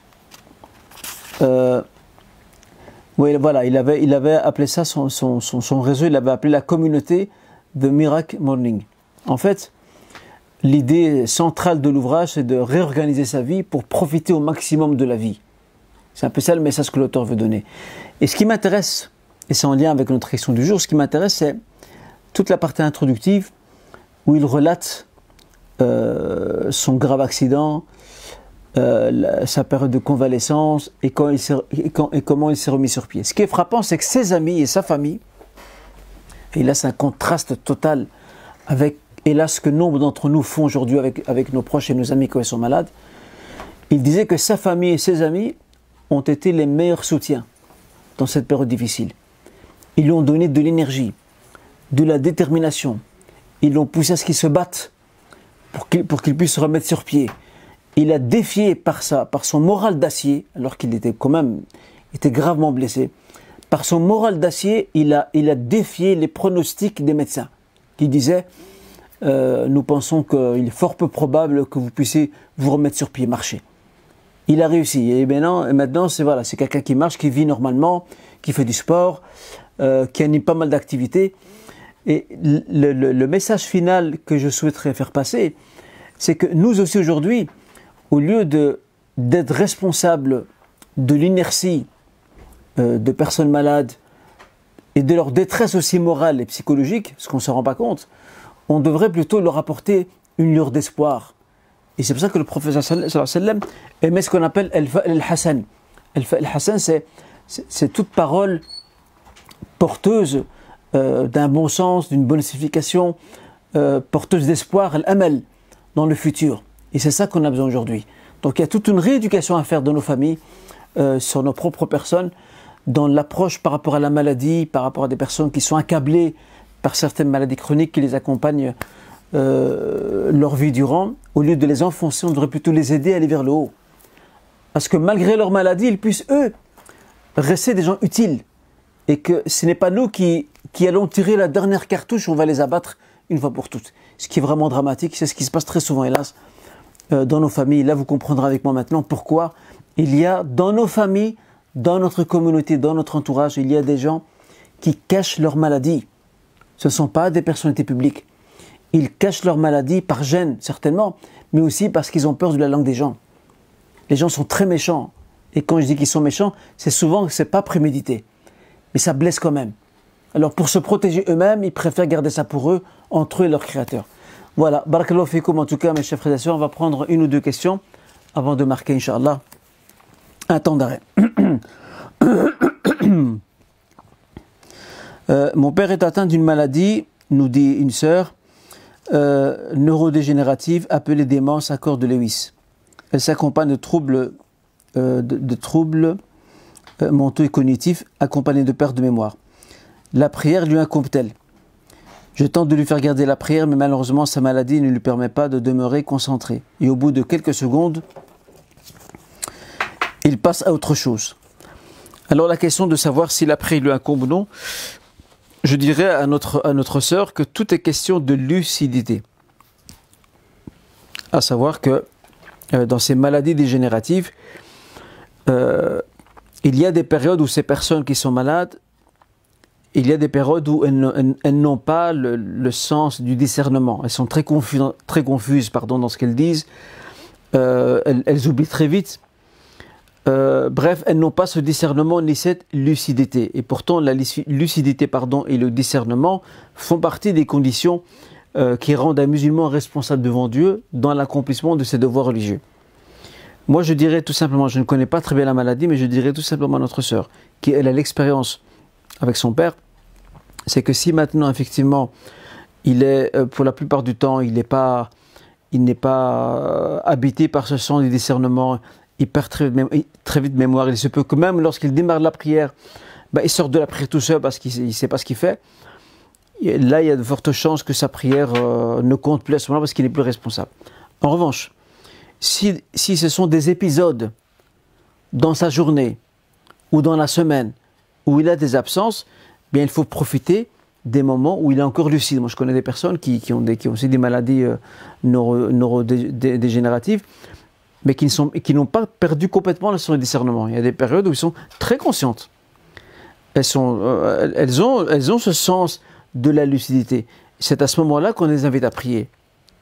Euh, oui, voilà, il avait, il avait appelé ça, son, son, son, son réseau, il avait appelé la communauté de Miracle Morning. En fait, l'idée centrale de l'ouvrage, c'est de réorganiser sa vie pour profiter au maximum de la vie. C'est un peu ça le message que l'auteur veut donner. Et ce qui m'intéresse, et c'est en lien avec notre question du jour, ce qui m'intéresse, c'est toute la partie introductive où il relate euh, son grave accident, euh, la, sa période de convalescence et, quand il et, quand, et comment il s'est remis sur pied. Ce qui est frappant, c'est que ses amis et sa famille, et là c'est un contraste total avec, hélas, ce que nombre d'entre nous font aujourd'hui avec, avec nos proches et nos amis quand ils sont malades. Il disait que sa famille et ses amis ont été les meilleurs soutiens dans cette période difficile. Ils lui ont donné de l'énergie, de la détermination. Ils l'ont poussé à ce qu'il se batte pour qu'il, pour qu'il puisse se remettre sur pied. Il a défié par, ça, par son moral d'acier, alors qu'il était quand même était gravement blessé. Par son moral d'acier, il a, il a défié les pronostics des médecins qui disaient euh, « Nous pensons qu'il est fort peu probable que vous puissiez vous remettre sur pied, marcher ». Il a réussi. Et maintenant, maintenant c'est voilà, c'est quelqu'un qui marche, qui vit normalement, qui fait du sport, euh, qui anime pas mal d'activités. Et le, le, le message final que je souhaiterais faire passer, c'est que nous aussi aujourd'hui, au lieu de, d'être responsables de l'inertie euh, de personnes malades et de leur détresse aussi morale et psychologique, ce qu'on ne se rend pas compte, on devrait plutôt leur apporter une lueur d'espoir. Et c'est pour ça que le prophète sallallahu alayhi wa sallam aimait ce qu'on appelle al-fa' al-hasan. Al-fa' al-hasan, c'est, c'est, c'est toute parole porteuse euh, d'un bon sens, d'une bonne signification, euh, porteuse d'espoir, al-amal, dans le futur. Et c'est ça qu'on a besoin aujourd'hui. Donc il y a toute une rééducation à faire dans nos familles, euh, sur nos propres personnes, dans l'approche par rapport à la maladie, par rapport à des personnes qui sont accablées par certaines maladies chroniques qui les accompagnent Euh, leur vie durant. Au lieu de les enfoncer, on devrait plutôt les aider à aller vers le haut. Parce que malgré leur maladie, ils puissent, eux, rester des gens utiles. Et que ce n'est pas nous qui, qui allons tirer la dernière cartouche, on va les abattre une fois pour toutes. Ce qui est vraiment dramatique, c'est ce qui se passe très souvent, hélas, euh, dans nos familles. Là, vous comprendrez avec moi maintenant pourquoi il y a dans nos familles, dans notre communauté, dans notre entourage, il y a des gens qui cachent leur maladie. Ce ne sont pas des personnalités publiques. Ils cachent leur maladie par gêne, certainement, mais aussi parce qu'ils ont peur de la langue des gens. Les gens sont très méchants. Et quand je dis qu'ils sont méchants, c'est souvent que ce n'est pas prémédité. Mais ça blesse quand même. Alors pour se protéger eux-mêmes, ils préfèrent garder ça pour eux, entre eux et leur créateur. Voilà, barakallahu fikoum en tout cas, mes chers frères et sœurs, on va prendre une ou deux questions avant de marquer, Inch'Allah, un temps d'arrêt. euh, mon père est atteint d'une maladie, nous dit une sœur, Euh, neurodégénérative appelée démence à corps de Lewis. Elle s'accompagne de troubles, euh, de, de troubles euh, mentaux et cognitifs accompagnés de perte de mémoire. La prière lui incombe-t-elle? Je tente de lui faire garder la prière, mais malheureusement sa maladie ne lui permet pas de demeurer concentré. Et au bout de quelques secondes, il passe à autre chose. Alors la question de savoir si la prière lui incombe ou non, je dirais à notre, à notre sœur que tout est question de lucidité. À savoir que euh, dans ces maladies dégénératives, euh, il y a des périodes où ces personnes qui sont malades, il y a des périodes où elles, elles, elles n'ont pas le, le sens du discernement. Elles sont très confuses, très confuses pardon, dans ce qu'elles disent. Euh, elles, elles oublient très vite. Euh, bref, elles n'ont pas ce discernement ni cette lucidité. Et pourtant, la lucidité pardon, et le discernement font partie des conditions euh, qui rendent un musulman responsable devant Dieu dans l'accomplissement de ses devoirs religieux. Moi, je dirais tout simplement, je ne connais pas très bien la maladie, mais je dirais tout simplement à notre sœur, qui elle a l'expérience avec son père, c'est que si maintenant, effectivement, il est, euh, pour la plupart du temps, il n'est pas, il n'est pas euh, habité par ce sens du discernement, il perd très, très vite mémoire. Il se peut que même lorsqu'il démarre la prière, ben, il sort de la prière tout seul parce qu'il ne sait pas ce qu'il fait. Et là, il y a de fortes chances que sa prière euh, ne compte plus à ce moment-là parce qu'il n'est plus responsable. En revanche, si, si ce sont des épisodes dans sa journée ou dans la semaine où il a des absences, bien, il faut profiter des moments où il est encore lucide. Moi, je connais des personnes qui, qui, ont, des, qui ont aussi des maladies euh, neuro, neurodégénératives, mais qui, ne sont, qui n'ont pas perdu complètement le sens du discernement. Il y a des périodes où ils sont très conscientes. Elles, sont, euh, elles, ont, elles ont ce sens de la lucidité. C'est à ce moment-là qu'on les invite à prier.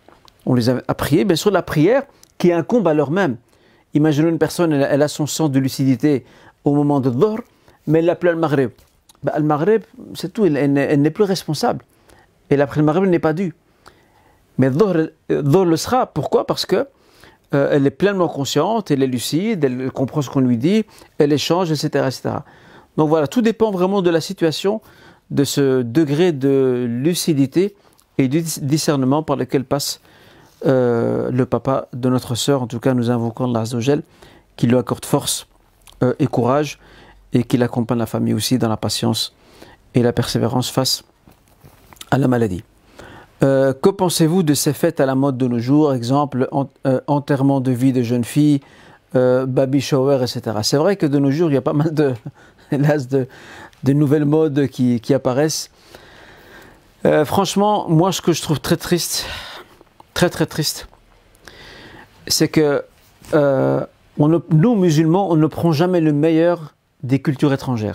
on les a à prier. Bien sûr, la prière qui incombe à l'heure même. Imaginons une personne, elle, elle a son sens de lucidité au moment de Dhuhr, mais elle l'appelle le Maghrib. Ben, le Maghrib, c'est tout, elle, elle, elle n'est plus responsable. Et l'après le Maghrib, elle n'est pas due. Mais Dhuhr, Dhuhr le sera. Pourquoi? Parce que euh, elle est pleinement consciente, elle est lucide, elle, elle comprend ce qu'on lui dit, elle échange, et cetera, et cetera. Donc voilà, tout dépend vraiment de la situation, de ce degré de lucidité et du discernement par lequel passe euh, le papa de notre sœur. En tout cas, nous invoquons Allah Azza wa Jal, qu'il lui accorde force euh, et courage, et qu'il accompagne la famille aussi dans la patience et la persévérance face à la maladie. Euh, que pensez-vous de ces fêtes à la mode de nos jours, exemple en, euh, enterrement de vie de jeunes filles, euh, baby shower, et cetera. C'est vrai que de nos jours, il y a pas mal de, hélas, de, de nouvelles modes qui, qui apparaissent. Euh, franchement, moi, ce que je trouve très triste, très très triste, c'est que euh, on ne, nous, musulmans, on ne prend jamais le meilleur des cultures étrangères.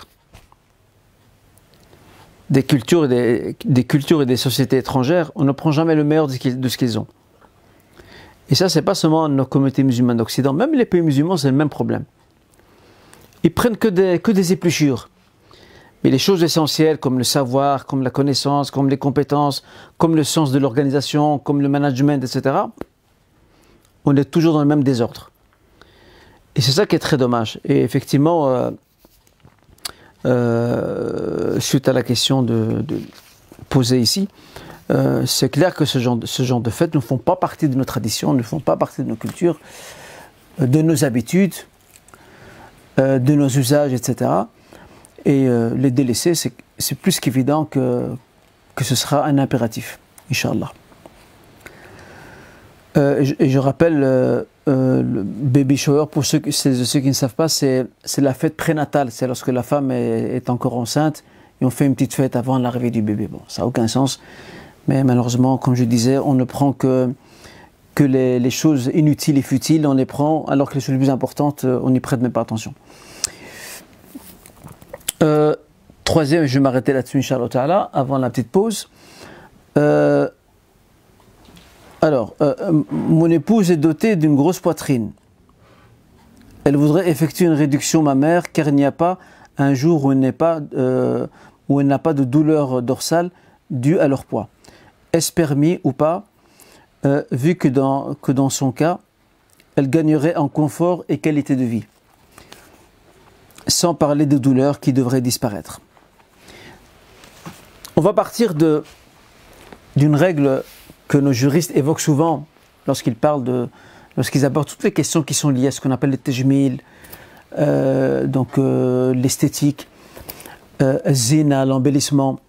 Des cultures, et des, des cultures et des sociétés étrangères, on ne prend jamais le meilleur de ce qu'ils ont. Et ça, c'est pas seulement nos communautés musulmanes d'Occident, même les pays musulmans, c'est le même problème. Ils prennent que des, que des épluchures. Mais les choses essentielles, comme le savoir, comme la connaissance, comme les compétences, comme le sens de l'organisation, comme le management, et cetera, on est toujours dans le même désordre. Et c'est ça qui est très dommage. Et effectivement, euh, Euh, suite à la question de, de posée ici, euh, c'est clair que ce genre, de, ce genre de fêtes ne font pas partie de nos traditions, ne font pas partie de nos cultures, de nos habitudes, euh, de nos usages, et cetera. Et euh, les délaisser, c'est plus qu'évident que, que ce sera un impératif, Inch'Allah. Euh, et, je, et je rappelle, euh, euh, le baby shower, pour ceux, ceux qui ne savent pas, c'est la fête prénatale. C'est lorsque la femme est, est encore enceinte et on fait une petite fête avant l'arrivée du bébé. Bon, ça n'a aucun sens. Mais malheureusement, comme je disais, on ne prend que, que les, les choses inutiles et futiles, on les prend, alors que les choses les plus importantes, on n'y prête même pas attention. Euh, troisième, je vais m'arrêter là-dessus, Inch'Allah Ta'ala, avant la petite pause. Euh, Alors, euh, mon épouse est dotée d'une grosse poitrine. Elle voudrait effectuer une réduction mammaire car il n'y a pas un jour où elle n'est pas, euh, où elle n'a pas de douleur dorsale due à leur poids. Est-ce permis ou pas, euh, vu que dans, que dans son cas, elle gagnerait en confort et qualité de vie, sans parler de douleurs qui devraient disparaître. On va partir de d'une règle que nos juristes évoquent souvent lorsqu'ils parlent de, lorsqu'ils abordent toutes les questions qui sont liées à ce qu'on appelle le tajmil, euh, donc euh, l'esthétique, euh, zina, l'embellissement.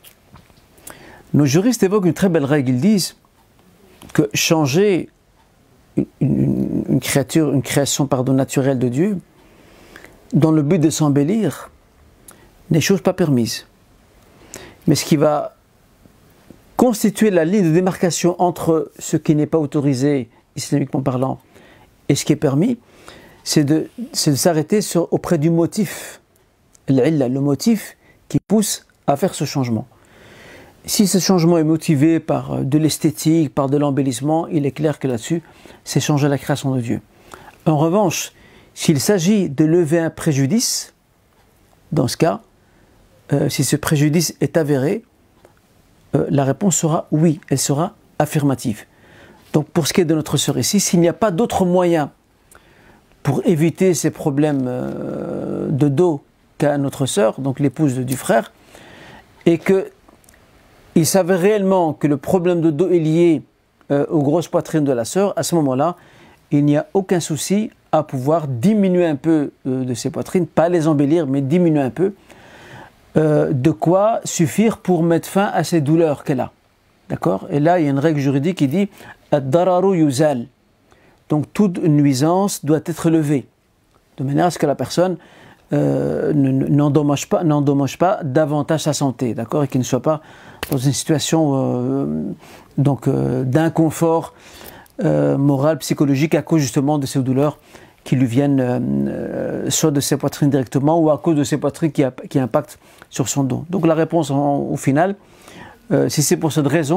Nos juristes évoquent une très belle règle. Ils disent que changer une, une, une créature, une création pardon, naturelle de Dieu, dans le but de s'embellir, n'est chose pas permise. Mais ce qui va constituer la ligne de démarcation entre ce qui n'est pas autorisé, islamiquement parlant, et ce qui est permis, c'est de, de s'arrêter auprès du motif, le motif qui pousse à faire ce changement. Si ce changement est motivé par de l'esthétique, par de l'embellissement, il est clair que là-dessus, c'est changer la création de Dieu. En revanche, s'il s'agit de lever un préjudice, dans ce cas, euh, si ce préjudice est avéré, Euh, la réponse sera oui, elle sera affirmative. Donc pour ce qui est de notre sœur ici, s'il n'y a pas d'autre moyen pour éviter ces problèmes euh, de dos qu'a notre sœur, donc l'épouse du frère, et qu'il s'avère réellement que le problème de dos est lié euh, aux grosses poitrines de la sœur, à ce moment-là, il n'y a aucun souci à pouvoir diminuer un peu euh, de ses poitrines, pas les embellir, mais diminuer un peu, Euh, de quoi suffire pour mettre fin à ces douleurs qu'elle a. D'accord? Et là, il y a une règle juridique qui dit ad-dararu yuzal. Donc toute nuisance doit être levée, de manière à ce que la personne euh, n'endommage pas, n'endommage pas davantage sa santé, d'accord? Et qu'il ne soit pas dans une situation euh, donc euh, d'inconfort euh, moral, psychologique à cause justement de ces douleurs qui lui viennent euh, soit de ses poitrines directement ou à cause de ses poitrines qui, a, qui impactent sur son dos. Donc la réponse en, au final, euh, si c'est pour cette raison,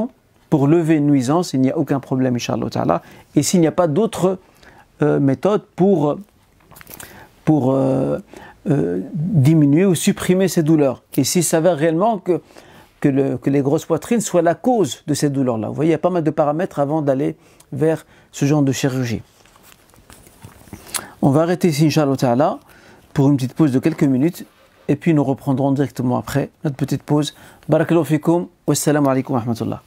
pour lever une nuisance, il n'y a aucun problème, Inch'Allah Ta'ala. Et s'il n'y a pas d'autres euh, méthodes pour, pour euh, euh, diminuer ou supprimer ces douleurs. Et s'il s'avère réellement que, que, le, que les grosses poitrines soient la cause de ces douleurs-là. Vous voyez, il y a pas mal de paramètres avant d'aller vers ce genre de chirurgie. On va arrêter ici, Inch'Allah Ta'ala, pour une petite pause de quelques minutes. Et puis nous reprendrons directement après notre petite pause. Barakallahu fikum. Wassalamu alaikum wa rahmatullah.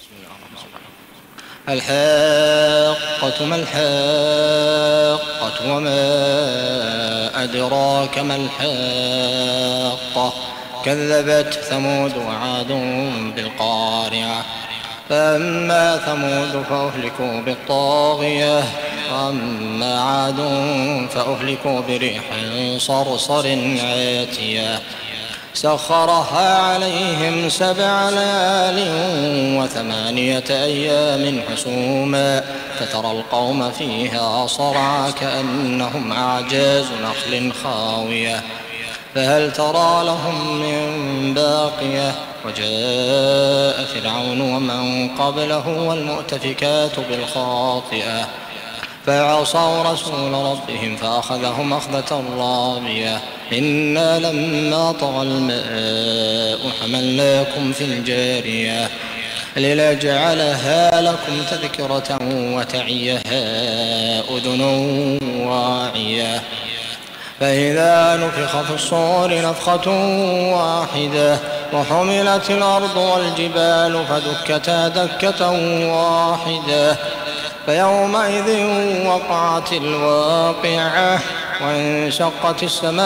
الحاقة ما الحاقة وما أدراك ما الحاقة كذبت ثمود وعاد بالقارعة فأما ثمود فأهلكوا بالطاغية وأما عاد فأهلكوا بريح صرصر عاتية سخرها عليهم سبع ليال وثمانية أيام حسوما فترى القوم فيها صرعى كأنهم أعجاز نخل خاوية فهل ترى لهم من باقية وجاء فرعون ومن قبله والمؤتفكات بالخاطئة فعصوا رسول ربهم فأخذهم أخذة رابية إنا لما طغى الماء حملناكم في الجارية لنجعلها لكم تذكرة وتعيها أذن واعية فإذا نفخ في الصور نفخة واحدة وحملت الأرض والجبال فدكتا دكة واحدة فيومئذ وقعت الواقعة وانشقت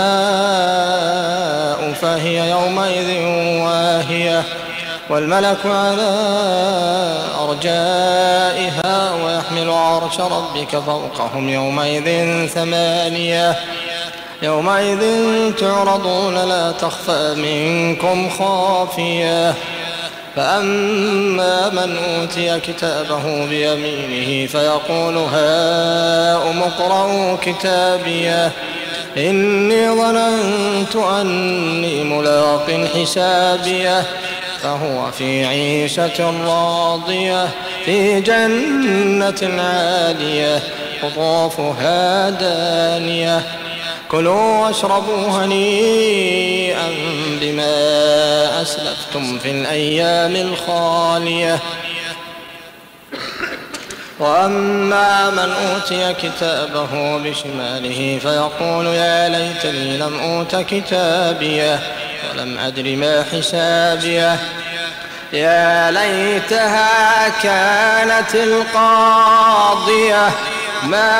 السماء فهي يومئذ واهية والملك على أرجائها ويحمل عرش ربك فوقهم يومئذ ثمانية يومئذ تعرضون لا تخفى منكم خافية فأما من أوتي كتابه بيمينه فيقول هاؤم اقرءوا كتابيه إني ظننت أني ملاق حسابيه فهو في عيشة راضية في جنة عالية قطوفها دانية كلوا واشربوا هنيئا بما أسلفتم في الأيام الخالية وأما من أوتي كتابه بشماله فيقول يا ليتني لم أوت كتابيه ولم أدر ما حسابيه يا ليتها كانت القاضية ما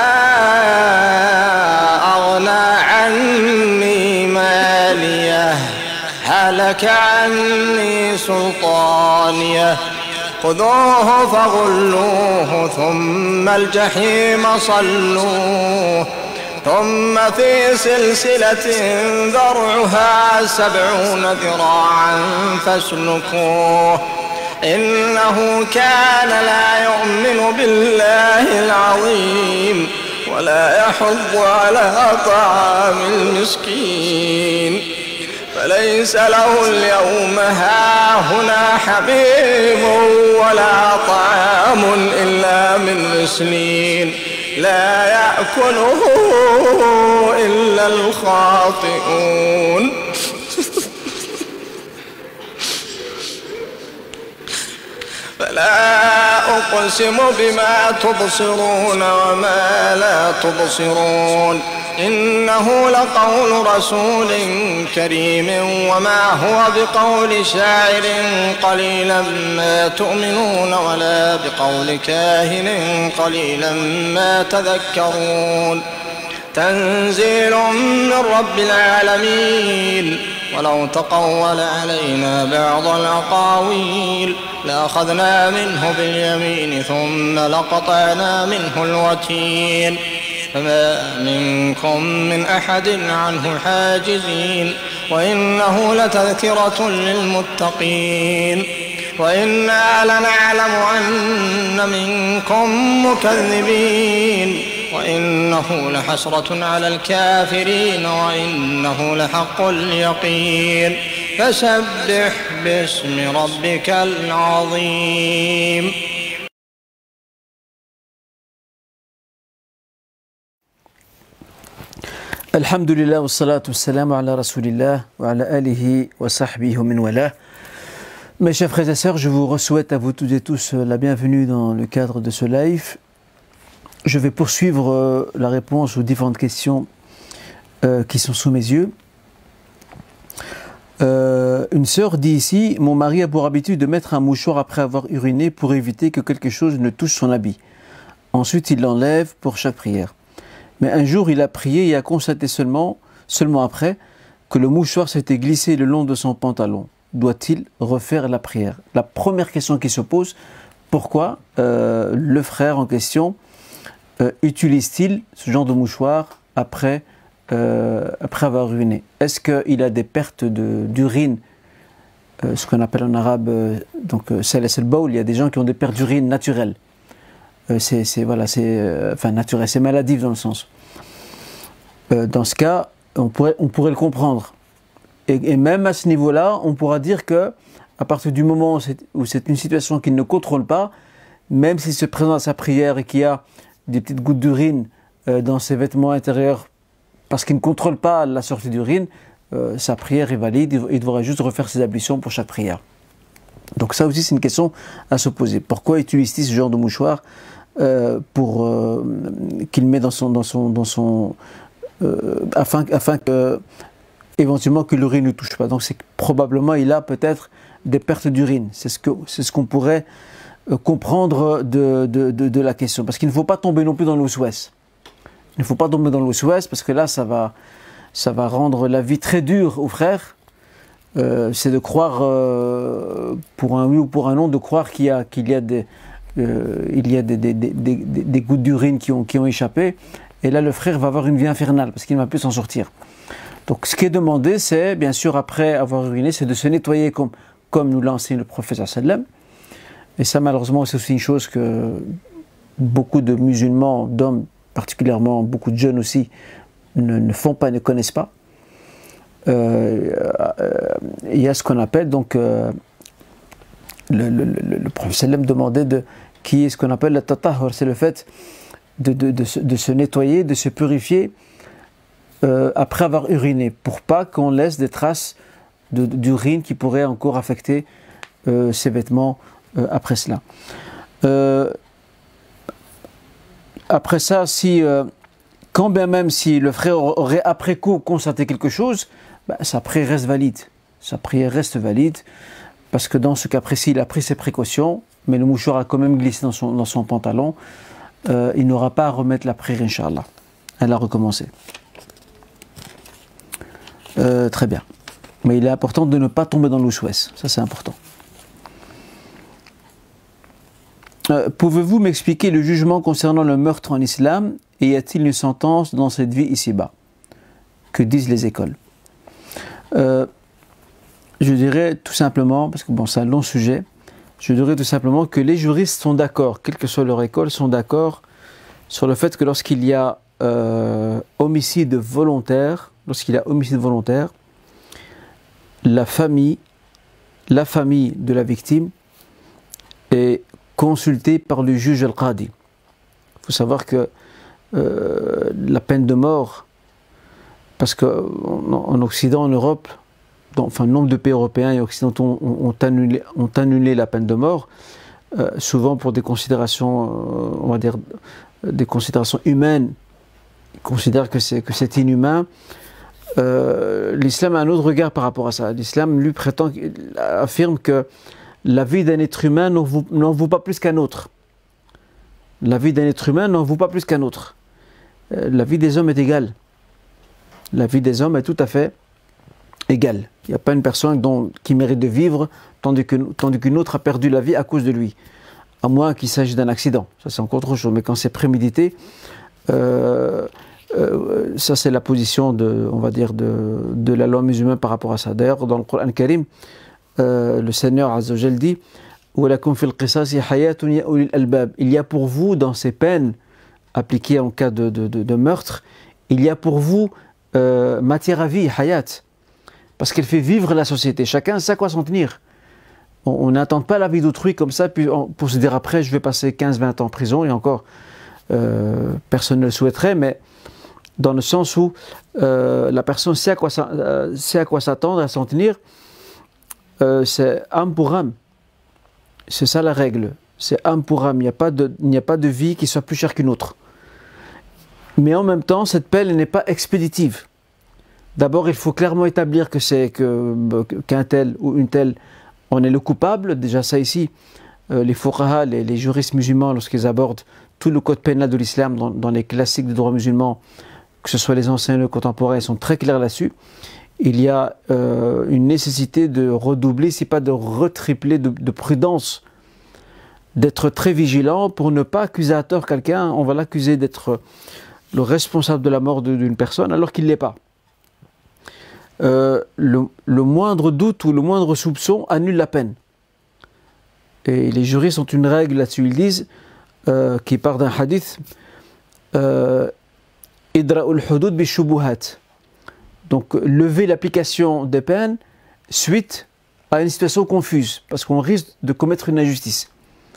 أغنى عني ماليه هلك عني سلطانيه خذوه فغلوه ثم الجحيم صلوه ثم في سلسلة ذرعها سبعون ذراعا فاسلكوه إنه كان لا يؤمن بالله العظيم ولا يحض على طعام المسكين فليس له اليوم هاهنا حميم ولا طعام إلا من غسلين لا يأكله إلا الخاطئون فلا أقسم بما تبصرون وما لا تبصرون إنه لقول رسول كريم وما هو بقول شاعر قليلا ما تؤمنون ولا بقول كاهن قليلا ما تذكرون تنزيل من رب العالمين ولو تقول علينا بعض الأقاويل لأخذنا منه باليمين ثم لقطعنا منه الوتين فما منكم من أحد عنه حاجزين وإنه لتذكرة للمتقين وإنا لنعلم أن منكم مكذبين وإنه لحسرة على الكافرين وإنه لحق اليقين فسبح باسم ربك العظيم. Alhamdulillah wa salatu wa salam ala rasulillah wa ala alihi wa sahbihi wa min wala. Mes chers frères et sœurs, je vous souhaite à vous toutes et tous la bienvenue dans le cadre de ce live. Je vais poursuivre la réponse aux différentes questions euh, qui sont sous mes yeux. Euh, une sœur dit ici, mon mari a pour habitude de mettre un mouchoir après avoir uriné pour éviter que quelque chose ne touche son habit. Ensuite, il l'enlève pour chaque prière. Mais un jour, il a prié et a constaté seulement, seulement après, que le mouchoir s'était glissé le long de son pantalon. Doit-il refaire la prière? La première question qui se pose, pourquoi euh, le frère en question euh, utilise-t-il ce genre de mouchoir après, euh, après avoir uriné? Est-ce qu'il a des pertes d'urine, euh, ce qu'on appelle en arabe, euh, donc c'est le bowl, il y a des gens qui ont des pertes d'urine naturelles. Euh, c'est voilà, euh, enfin, naturel, c'est maladif dans le sens. Euh, dans ce cas, on pourrait, on pourrait le comprendre. Et, et même à ce niveau-là, on pourra dire que, à partir du moment où c'est une situation qu'il ne contrôle pas, même s'il se présente à sa prière et qu'il y a des petites gouttes d'urine euh, dans ses vêtements intérieurs, parce qu'il ne contrôle pas la sortie d'urine, euh, sa prière est valide, il devra juste refaire ses ablutions pour chaque prière. Donc ça aussi c'est une question à se poser. Pourquoi utilise-t-il ce genre de mouchoir euh, pour euh, qu'il met dans son dans son dans son euh, afin afin que éventuellement que l'urine ne touche pas. Donc c'est probablement il a peut-être des pertes d'urine. C'est ce que c'est ce qu'on pourrait euh, comprendre de, de de de la question. Parce qu'il ne faut pas tomber non plus dans l'oswes. Il ne faut pas tomber dans l'oswes parce que là ça va ça va rendre la vie très dure aux frères. Euh, c'est de croire, euh, pour un oui ou pour un non, de croire qu'il y a, qu'il y a, des, euh, il y a des, des, des, des, des gouttes d'urine qui ont, qui ont échappé. Et là, le frère va avoir une vie infernale parce qu'il ne va plus s'en sortir. Donc, ce qui est demandé, c'est, bien sûr, après avoir uriné, c'est de se nettoyer comme, comme nous l'a enseigné le prophète sallam. Et ça, malheureusement, c'est aussi une chose que beaucoup de musulmans, d'hommes particulièrement, beaucoup de jeunes aussi, ne, ne font pas, ne connaissent pas. Euh, euh, il y a ce qu'on appelle donc euh, le, le, le, le prophète sallam demandait de qui est ce qu'on appelle le tatahur, c'est le fait de, de, de, se, de se nettoyer, de se purifier euh, après avoir uriné, pour pas qu'on laisse des traces d'urine qui pourraient encore affecter euh, ses vêtements euh, après cela. Euh, après ça, si euh, quand bien même si le frère aurait après coup constaté quelque chose, bah, sa prière reste valide. Sa prière reste valide parce que dans ce cas précis, il a pris ses précautions, mais le mouchoir a quand même glissé dans son, dans son pantalon. Euh, il n'aura pas à remettre la prière, Inch'Allah. Elle a recommencé. Euh, très bien. Mais il est important de ne pas tomber dans l'oswes. Ça, c'est important. Euh, Pouvez-vous m'expliquer le jugement concernant le meurtre en islam et y a-t-il une sentence dans cette vie ici-bas? Que disent les écoles? Euh, je dirais tout simplement, parce que bon, c'est un long sujet, je dirais tout simplement que les juristes sont d'accord, quelle que soit leur école, sont d'accord sur le fait que lorsqu'il y a euh, homicide volontaire, lorsqu'il y a homicide volontaire, la famille, la famille de la victime est consultée par le juge al-Qadi. Il faut savoir que euh, la peine de mort, parce qu'en Occident, en Europe, dans, enfin, nombre de pays européens et occidentaux ont, ont, annulé, ont annulé la peine de mort, euh, souvent pour des considérations, euh, on va dire, des considérations humaines. Ils considèrent que c'est que c'est inhumain. Euh, L'islam a un autre regard par rapport à ça. L'islam, lui, prétend, affirme que la vie d'un être humain n'en vaut, n'en vaut pas plus qu'un autre. La vie d'un être humain n'en vaut pas plus qu'un autre. Euh, la vie des hommes est égale. La vie des hommes est tout à fait égale. Il n'y a pas une personne dont, qui mérite de vivre tandis que, tandis qu'une autre a perdu la vie à cause de lui. À moins qu'il s'agisse d'un accident. Ça, c'est encore autre chose. Mais quand c'est prémédité, euh, euh, ça, c'est la position de, on va dire, de, de la loi musulmane par rapport à ça. D'ailleurs, dans le Coran Karim, euh, le Seigneur Azza wa Jal dit il y a pour vous, dans ces peines appliquées en cas de, de, de, de meurtre, il y a pour vous euh, matière à vie, hayat, parce qu'elle fait vivre la société. Chacun sait à quoi s'en tenir. On n'attend pas la vie d'autrui comme ça puis on, pour se dire après je vais passer quinze vingt ans en prison, et encore euh, personne ne le souhaiterait, mais dans le sens où euh, la personne sait à quoi, euh, sait à quoi s'attendre, à s'en tenir, euh, c'est âme pour âme. C'est ça la règle, c'est âme pour âme, il n'y a pas de, il n'y a pas de vie qui soit plus chère qu'une autre. Mais en même temps, cette peine n'est pas expéditive. D'abord, il faut clairement établir que c'est que, qu'un tel ou une telle, on est le coupable. Déjà ça ici, euh, les fuqaha, les, les juristes musulmans, lorsqu'ils abordent tout le code pénal de l'islam dans, dans les classiques de droit musulman, que ce soit les anciens ou les contemporains, ils sont très clairs là-dessus. Il y a euh, une nécessité de redoubler, si pas de retripler de, de prudence, d'être très vigilant pour ne pas accuser à tort quelqu'un. On va l'accuser d'être le responsable de la mort d'une personne alors qu'il ne l'est pas. Euh, le, le moindre doute ou le moindre soupçon annule la peine. Et les juristes ont une règle là-dessus. Ils disent, euh, qui part d'un hadith, euh, Idra'ul hudud bi shubuhat. Donc, lever l'application des peines suite à une situation confuse, parce qu'on risque de commettre une injustice.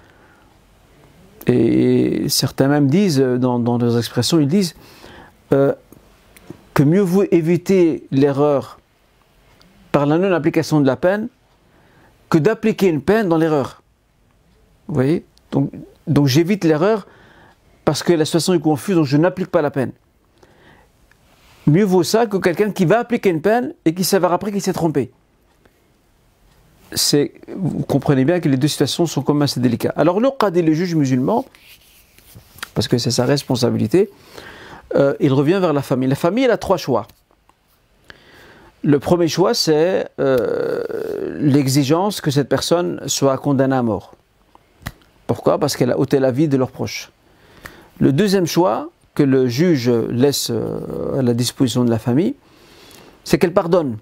Et certains même disent, dans, dans leurs expressions, ils disent euh, que mieux vaut éviter l'erreur par la non-application de la peine que d'appliquer une peine dans l'erreur. Vous voyez? Donc, donc j'évite l'erreur parce que la situation est confuse, donc je n'applique pas la peine. Mieux vaut ça que quelqu'un qui va appliquer une peine et qui s'avère après qu'il s'est trompé. C'est, vous comprenez bien que les deux situations sont comme assez délicates. Alors le qadi, le juge musulman, parce que c'est sa responsabilité, euh, il revient vers la famille. La famille, elle a trois choix. Le premier choix, c'est euh, l'exigence que cette personne soit condamnée à mort. Pourquoi? Parce qu'elle a ôté la vie de leurs proches. Le deuxième choix, que le juge laisse à la disposition de la famille, c'est qu'elle pardonne.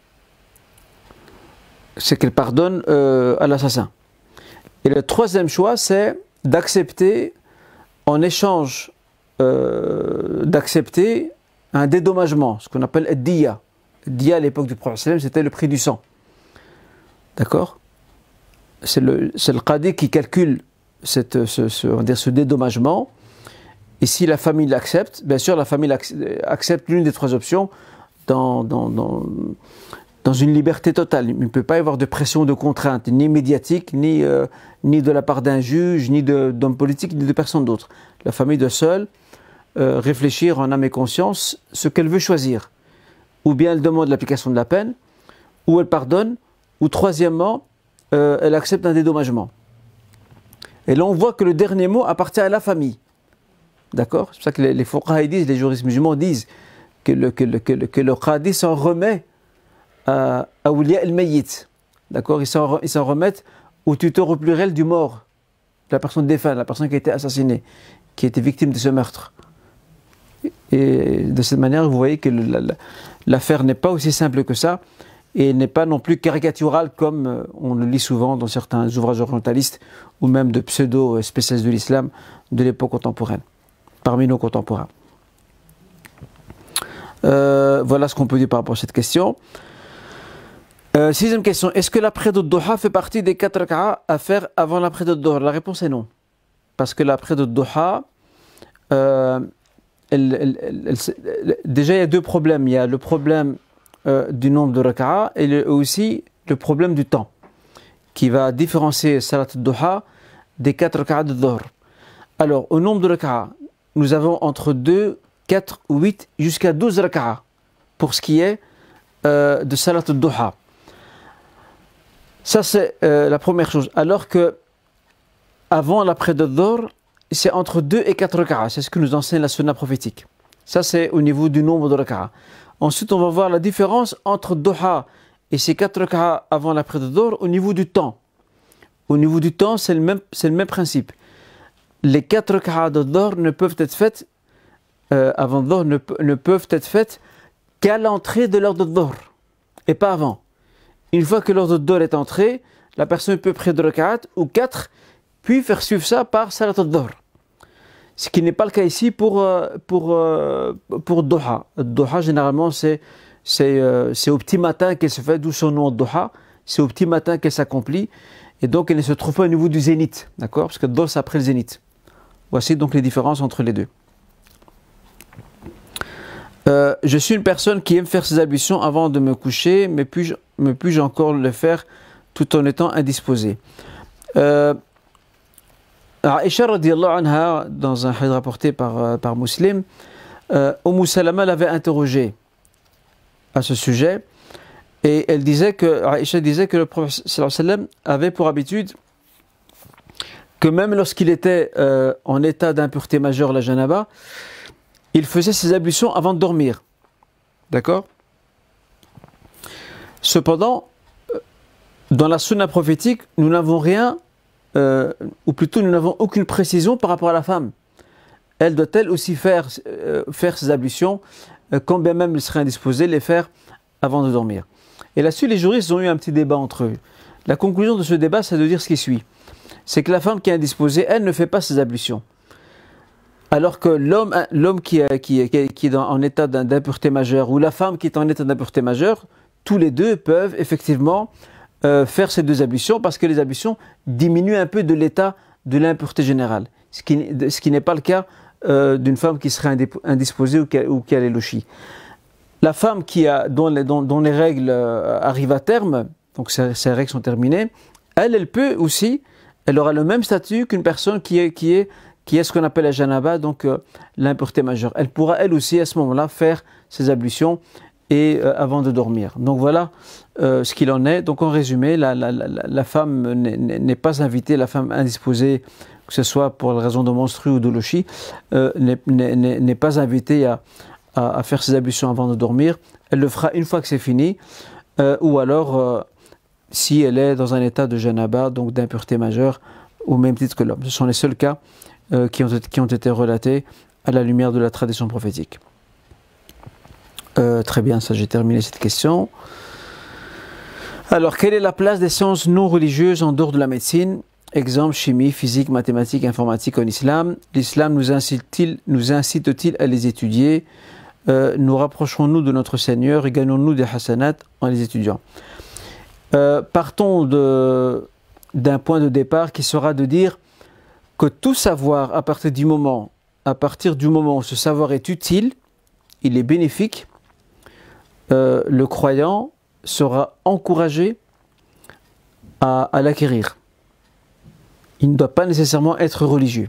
C'est qu'elle pardonne euh, à l'assassin. Et le troisième choix, c'est d'accepter, en échange, euh, d'accepter un dédommagement, ce qu'on appelle ad-diya. Diya à l'époque du prophète, c'était le prix du sang. D'accord? C'est le, c'est le qadi qui calcule cette, ce, ce, on va dire, ce dédommagement. Et si la famille l'accepte, bien sûr, la famille accepte l'une des trois options dans, dans, dans, dans une liberté totale. Il ne peut pas y avoir de pression, de contrainte, ni médiatique, ni, euh, ni de la part d'un juge, ni d'homme politique, ni de personne d'autre. La famille doit seule euh, réfléchir en âme et conscience ce qu'elle veut choisir. Ou bien elle demande l'application de la peine, ou elle pardonne, ou troisièmement, euh, elle accepte un dédommagement. Et là, on voit que le dernier mot appartient à la famille. D'accord? C'est pour ça que les, les fuqaha disent, les juristes musulmans disent que le, que le, que le, que le qadi s'en remet à awliya al-mayyit. D'accord? Ils s'en, ils s'en remettent au tuteur au pluriel du mort, de la personne défunte, la personne qui a été assassinée, qui a été victime de ce meurtre. Et de cette manière, vous voyez que le, la, l'affaire n'est pas aussi simple que ça, et n'est pas non plus caricaturale comme on le lit souvent dans certains ouvrages orientalistes, ou même de pseudo-spécialistes de l'islam de l'époque contemporaine, parmi nos contemporains. Euh, voilà ce qu'on peut dire par rapport à cette question. Euh, sixième question, est-ce que la prière de Duha fait partie des quatre rak'a à faire avant la prière de Dhuhr? La réponse est non. Parce que la prière de Duha, euh, elle, elle, elle, elle, déjà il y a deux problèmes. Il y a le problème euh, du nombre de rak'a et le, aussi le problème du temps, qui va différencier Salat Duha des quatre rak'a de Dhuhr. Alors, au nombre de rak'a, nous avons entre deux, quatre, huit jusqu'à douze rak'a pour ce qui est euh, de Salat Duha. Ça, c'est euh, la première chose. Alors que, avant la prière de Dhuhr, c'est entre deux et quatre rak'a. C'est ce que nous enseigne la sunna prophétique. Ça, c'est au niveau du nombre de rak'a. Ensuite, on va voir la différence entre Duha et ces quatre rak'a avant la prière de Dhuhr au niveau du temps. Au niveau du temps, c'est le même, c'est le même principe. Les quatre rak'a de Dhuhr ne peuvent être faites, euh, avant Dhuhr, ne, ne peuvent être faites qu'à l'entrée de l'heure de Dhuhr, et pas avant. Une fois que l'heure de Dhuhr est entrée, la personne peut prier deux rak'at ou quatre, puis faire suivre ça par Salat al-Dhuhr. Ce qui n'est pas le cas ici pour, pour, pour Duha. Duha, généralement, c'est, c'est, c'est au petit matin qu'elle se fait, d'où son nom Duha. c'est au petit matin qu'elle s'accomplit, et donc elle ne se trouve pas au niveau du zénith, d'accord? Parce que Dhuhr, c'est après le zénith. Voici donc les différences entre les deux. Euh, je suis une personne qui aime faire ses ablutions avant de me coucher, mais puis-je, mais puis-je encore le faire tout en étant indisposé? euh, Aïcha radiyallahu anha, dans un hadith rapporté par, par Muslim, euh, Umm Salama l'avait interrogé à ce sujet, et elle disait que, Aïcha disait que le prophète sallallahu alayhi wa sallam avait pour habitude que même lorsqu'il était euh, en état d'impureté majeure, la janaba, il faisait ses ablutions avant de dormir. D'accord? Cependant, dans la sunna prophétique, nous n'avons rien, euh, ou plutôt nous n'avons aucune précision par rapport à la femme. Elle doit-elle aussi faire, euh, faire ses ablutions, euh, quand bien même elle serait indisposée, les faire avant de dormir. Et là-dessus, les juristes ont eu un petit débat entre eux. La conclusion de ce débat, c'est de dire ce qui suit. C'est que la femme qui est indisposée, elle ne fait pas ses ablutions. Alors que l'homme, l'homme qui est, qui est, qui est dans, en état d'impureté majeure, ou la femme qui est en état d'impureté majeure, tous les deux peuvent effectivement euh, faire ces deux ablutions, parce que les ablutions diminuent un peu de l'état de l'impureté générale. Ce qui, ce qui n'est pas le cas euh, d'une femme qui serait indisposée ou qui, ou qui a les lochis. La femme qui a, dont, les, dont, dont les règles euh, arrivent à terme, donc ses, ses règles sont terminées, elle, elle peut aussi, elle aura le même statut qu'une personne qui est, qui est, qui est ce qu'on appelle la janaba, donc euh, l'impureté majeure. Elle pourra elle aussi à ce moment-là faire ses ablutions et euh, avant de dormir. Donc voilà euh, ce qu'il en est. Donc en résumé, la, la, la, la femme n'est pas invitée, la femme indisposée, que ce soit pour la raison de menstru ou de lochi, euh, n'est pas invitée à, à, à faire ses ablutions avant de dormir. Elle le fera une fois que c'est fini, euh, ou alors euh, si elle est dans un état de janaba, donc d'impureté majeure, au même titre que l'homme. Ce sont les seuls cas euh, qui, ont, qui ont été relatés à la lumière de la tradition prophétique. Euh, très bien, ça j'ai terminé cette question. Alors, quelle est la place des sciences non religieuses en dehors de la médecine? Exemple, chimie, physique, mathématiques, informatique en islam. L'islam nous incite-t-il, nous incite-t-il à les étudier? euh, Nous rapprocherons-nous de notre Seigneur et gagnons-nous des hasanat en les étudiant? Euh, partons de, d'un point de départ qui sera de dire que tout savoir, à partir du moment, à partir du moment où ce savoir est utile, il est bénéfique, euh, le croyant sera encouragé à, à l'acquérir. Il ne doit pas nécessairement être religieux.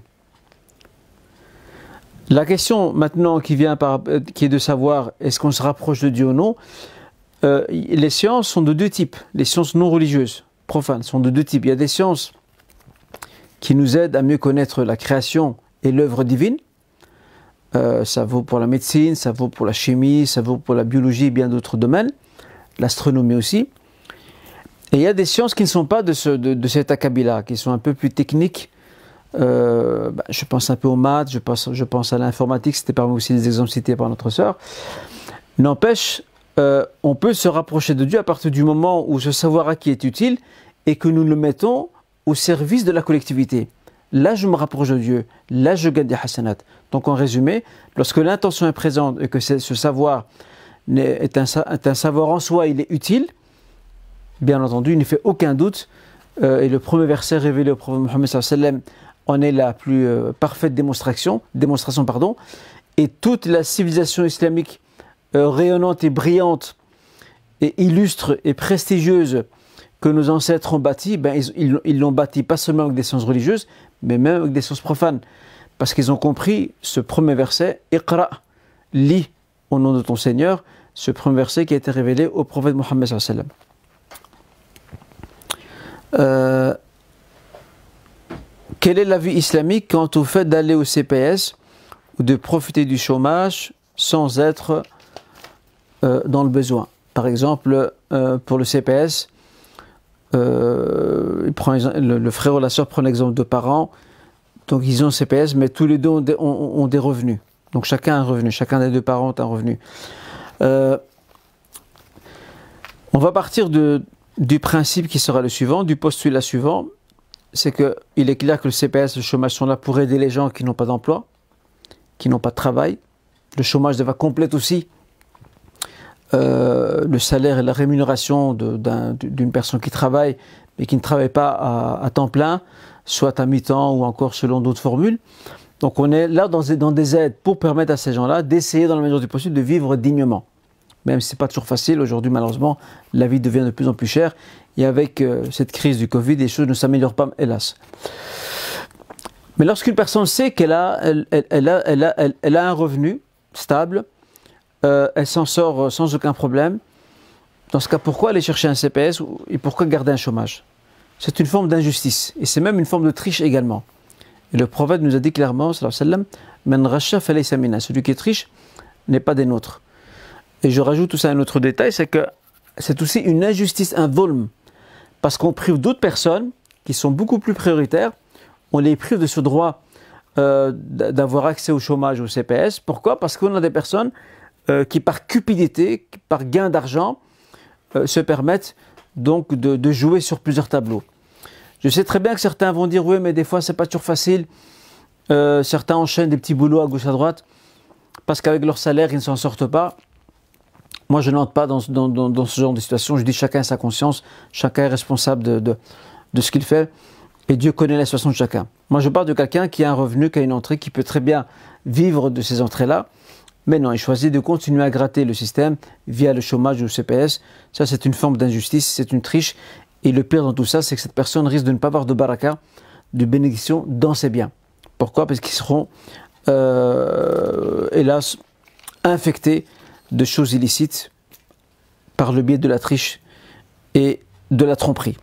La question maintenant qui vient par, qui est de savoir est-ce qu'on se rapproche de Dieu ou non, euh, les sciences sont de deux types. Les sciences non religieuses, profanes, sont de deux types. Il y a des sciences qui nous aident à mieux connaître la création et l'œuvre divine. Euh, ça vaut pour la médecine, ça vaut pour la chimie, ça vaut pour la biologie et bien d'autres domaines. L'astronomie aussi. Et il y a des sciences qui ne sont pas de, ce, de, de cet acabit-là, qui sont un peu plus techniques. Euh, bah, je pense un peu aux maths, je pense, je pense à l'informatique, c'était parmi aussi des exemples cités par notre sœur. N'empêche, euh, on peut se rapprocher de Dieu à partir du moment où ce savoir acquis est utile et que nous le mettons au service de la collectivité. Là, je me rapproche de Dieu, là, je gagne des hasanat. Donc, en résumé, lorsque l'intention est présente et que ce savoir est un, est un savoir en soi, il est utile, bien entendu, il ne fait aucun doute, euh, et le premier verset révélé au prophète Mohammed sallallahu alayhi wa sallam en est la plus euh, parfaite démonstration, démonstration pardon, et toute la civilisation islamique euh, rayonnante et brillante, et illustre et prestigieuse que nos ancêtres ont bâti, ben, ils, ils l'ont bâti pas seulement avec des sciences religieuses, mais même avec des sciences profanes, parce qu'ils ont compris ce premier verset, Iqra, lis au nom de ton Seigneur, ce premier verset qui a été révélé au prophète Mohammed sallallahu alayhi wa sallam. Euh, quel est l'avis islamique quant au fait d'aller au C P S ou de profiter du chômage sans être euh, dans le besoin? Par exemple, euh, pour le C P S, euh, il prend, le, le frère ou la soeur prend l'exemple de parents, donc ils ont C P S, mais tous les deux ont des, ont, ont des revenus. Donc chacun a un revenu, chacun des deux parents a un revenu. Euh, on va partir de du principe qui sera le suivant, du postulat suivant, c'est qu'il est clair que le C P S, le chômage sont là pour aider les gens qui n'ont pas d'emploi, qui n'ont pas de travail. Le chômage de va complète aussi euh, le salaire et la rémunération d'une personne qui travaille, mais qui ne travaille pas à, à temps plein, soit à mi-temps ou encore selon d'autres formules. Donc on est là dans, dans des aides pour permettre à ces gens-là d'essayer dans la mesure du possible de vivre dignement. Même si ce n'est pas toujours facile, aujourd'hui malheureusement la vie devient de plus en plus chère et avec euh, cette crise du Covid, les choses ne s'améliorent pas, hélas. Mais lorsqu'une personne sait qu'elle a, elle, elle, elle a, elle a, elle, elle a un revenu stable, euh, elle s'en sort sans aucun problème, dans ce cas pourquoi aller chercher un C P S et pourquoi garder un chômage? C'est une forme d'injustice et c'est même une forme de triche également. Et le prophète nous a dit clairement, sallallahu alayhi wa sallam, Man rasha falaysa minna, celui qui est riche n'est pas des nôtres. Et je rajoute tout ça un autre détail, c'est que c'est aussi une injustice, un dhulm, parce qu'on prive d'autres personnes qui sont beaucoup plus prioritaires, on les prive de ce droit euh, d'avoir accès au chômage, au C P S. Pourquoi? Parce qu'on a des personnes euh, qui par cupidité, par gain d'argent, euh, se permettent donc de, de jouer sur plusieurs tableaux. Je sais très bien que certains vont dire oui, mais des fois c'est pas toujours facile. Euh, certains enchaînent des petits boulots à gauche à droite parce qu'avec leur salaire ils ne s'en sortent pas. Moi je n'entre pas dans, dans, dans, dans ce genre de situation. Je dis chacun a sa conscience, chacun est responsable de, de, de ce qu'il fait et Dieu connaît la situation de chacun. Moi je parle de quelqu'un qui a un revenu, qui a une entrée, qui peut très bien vivre de ces entrées-là, mais non, il choisit de continuer à gratter le système via le chômage ou le C P S. Ça c'est une forme d'injustice, c'est une triche. Et le pire dans tout ça, c'est que cette personne risque de ne pas avoir de baraka, de bénédiction dans ses biens. Pourquoi? Parce qu'ils seront, euh, hélas, infectés de choses illicites par le biais de la triche et de la tromperie.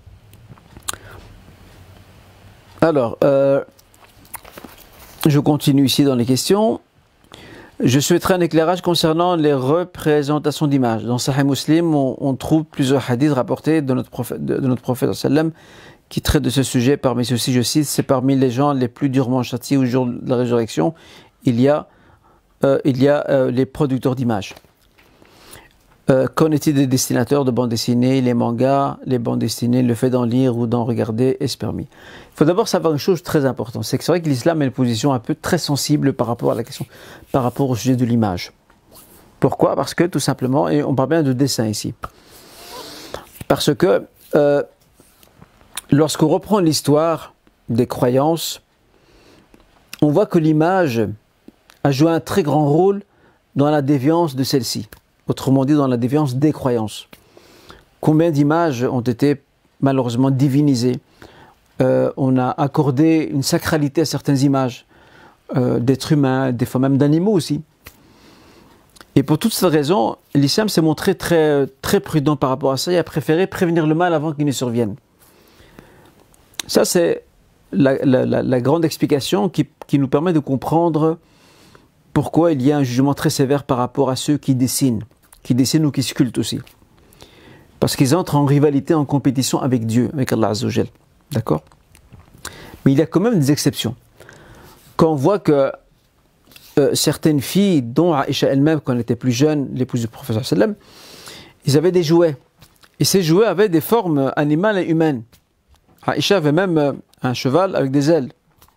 Alors, euh, je continue ici dans les questions. Je souhaiterais un éclairage concernant les représentations d'images. Dans Sahih Muslim, on, on trouve plusieurs hadiths rapportés de notre prophète, de, de notre prophète sallam, qui traitent de ce sujet. Parmi ceux-ci, je cite, c'est parmi les gens les plus durement châtiés au jour de la résurrection, il y a, euh, il y a euh, les producteurs d'images. Euh, Qu'en est-il des dessinateurs de bandes dessinées, les mangas, les bandes dessinées, le fait d'en lire ou d'en regarder est-ce permis? Il faut d'abord savoir une chose très importante, c'est que c'est vrai que l'islam a une position un peu très sensible par rapport à la question, par rapport au sujet de l'image. Pourquoi? Parce que tout simplement, et on parle bien de dessin ici, parce que euh, lorsqu'on reprend l'histoire des croyances, on voit que l'image a joué un très grand rôle dans la déviance de celle-ci. Autrement dit, dans la déviance des croyances. Combien d'images ont été malheureusement divinisées? euh, On a accordé une sacralité à certaines images, euh, d'êtres humains, des fois même d'animaux aussi. Et pour toutes ces raisons, l'islam s'est montré très, très prudent par rapport à ça et a préféré prévenir le mal avant qu'il ne survienne. Ça, c'est la, la, la, la grande explication qui, qui nous permet de comprendre pourquoi il y a un jugement très sévère par rapport à ceux qui dessinent. qui dessinent ou qui sculptent aussi. Parce qu'ils entrent en rivalité, en compétition avec Dieu, avec Allah Azza wa Jal. D'accord? Mais il y a quand même des exceptions. Quand on voit que euh, certaines filles, dont Aïcha elle-même, quand elle était plus jeune, l'épouse du prophète sallam, ils avaient des jouets. Et ces jouets avaient des formes animales et humaines. Aïcha avait même euh, un cheval avec des ailes.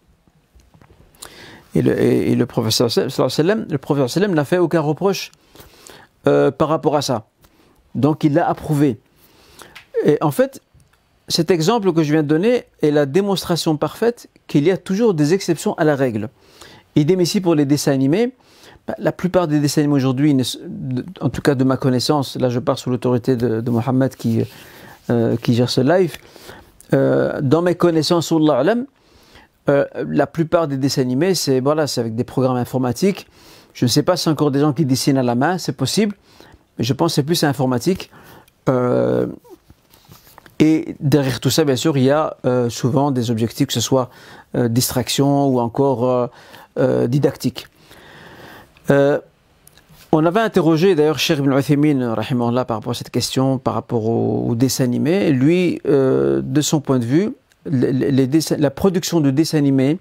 Et le, et, et le prophète sallam, le prophète sallam n'a fait aucun reproche Euh, par rapport à ça. Donc il l'a approuvé. Et en fait, cet exemple que je viens de donner est la démonstration parfaite qu'il y a toujours des exceptions à la règle. Idem ici pour les dessins animés. Bah, la plupart des dessins animés aujourd'hui, en tout cas de ma connaissance, là je pars sous l'autorité de, de Mohamed qui, euh, qui gère ce live, euh, dans mes connaissances, Wallahu alam, euh, la plupart des dessins animés, c'est voilà, c'est avec des programmes informatiques. Je ne sais pas si encore des gens qui dessinent à la main, c'est possible, mais je pense que c'est plus informatique. Euh, et derrière tout ça, bien sûr, il y a euh, souvent des objectifs, que ce soit euh, distraction ou encore euh, euh, didactique. Euh, on avait interrogé d'ailleurs Cheikh Ibn Uthaymin, rahimahullah, par rapport à cette question, par rapport au, au dessin animé. Lui, euh, de son point de vue, les, les dessins, la production de dessins animés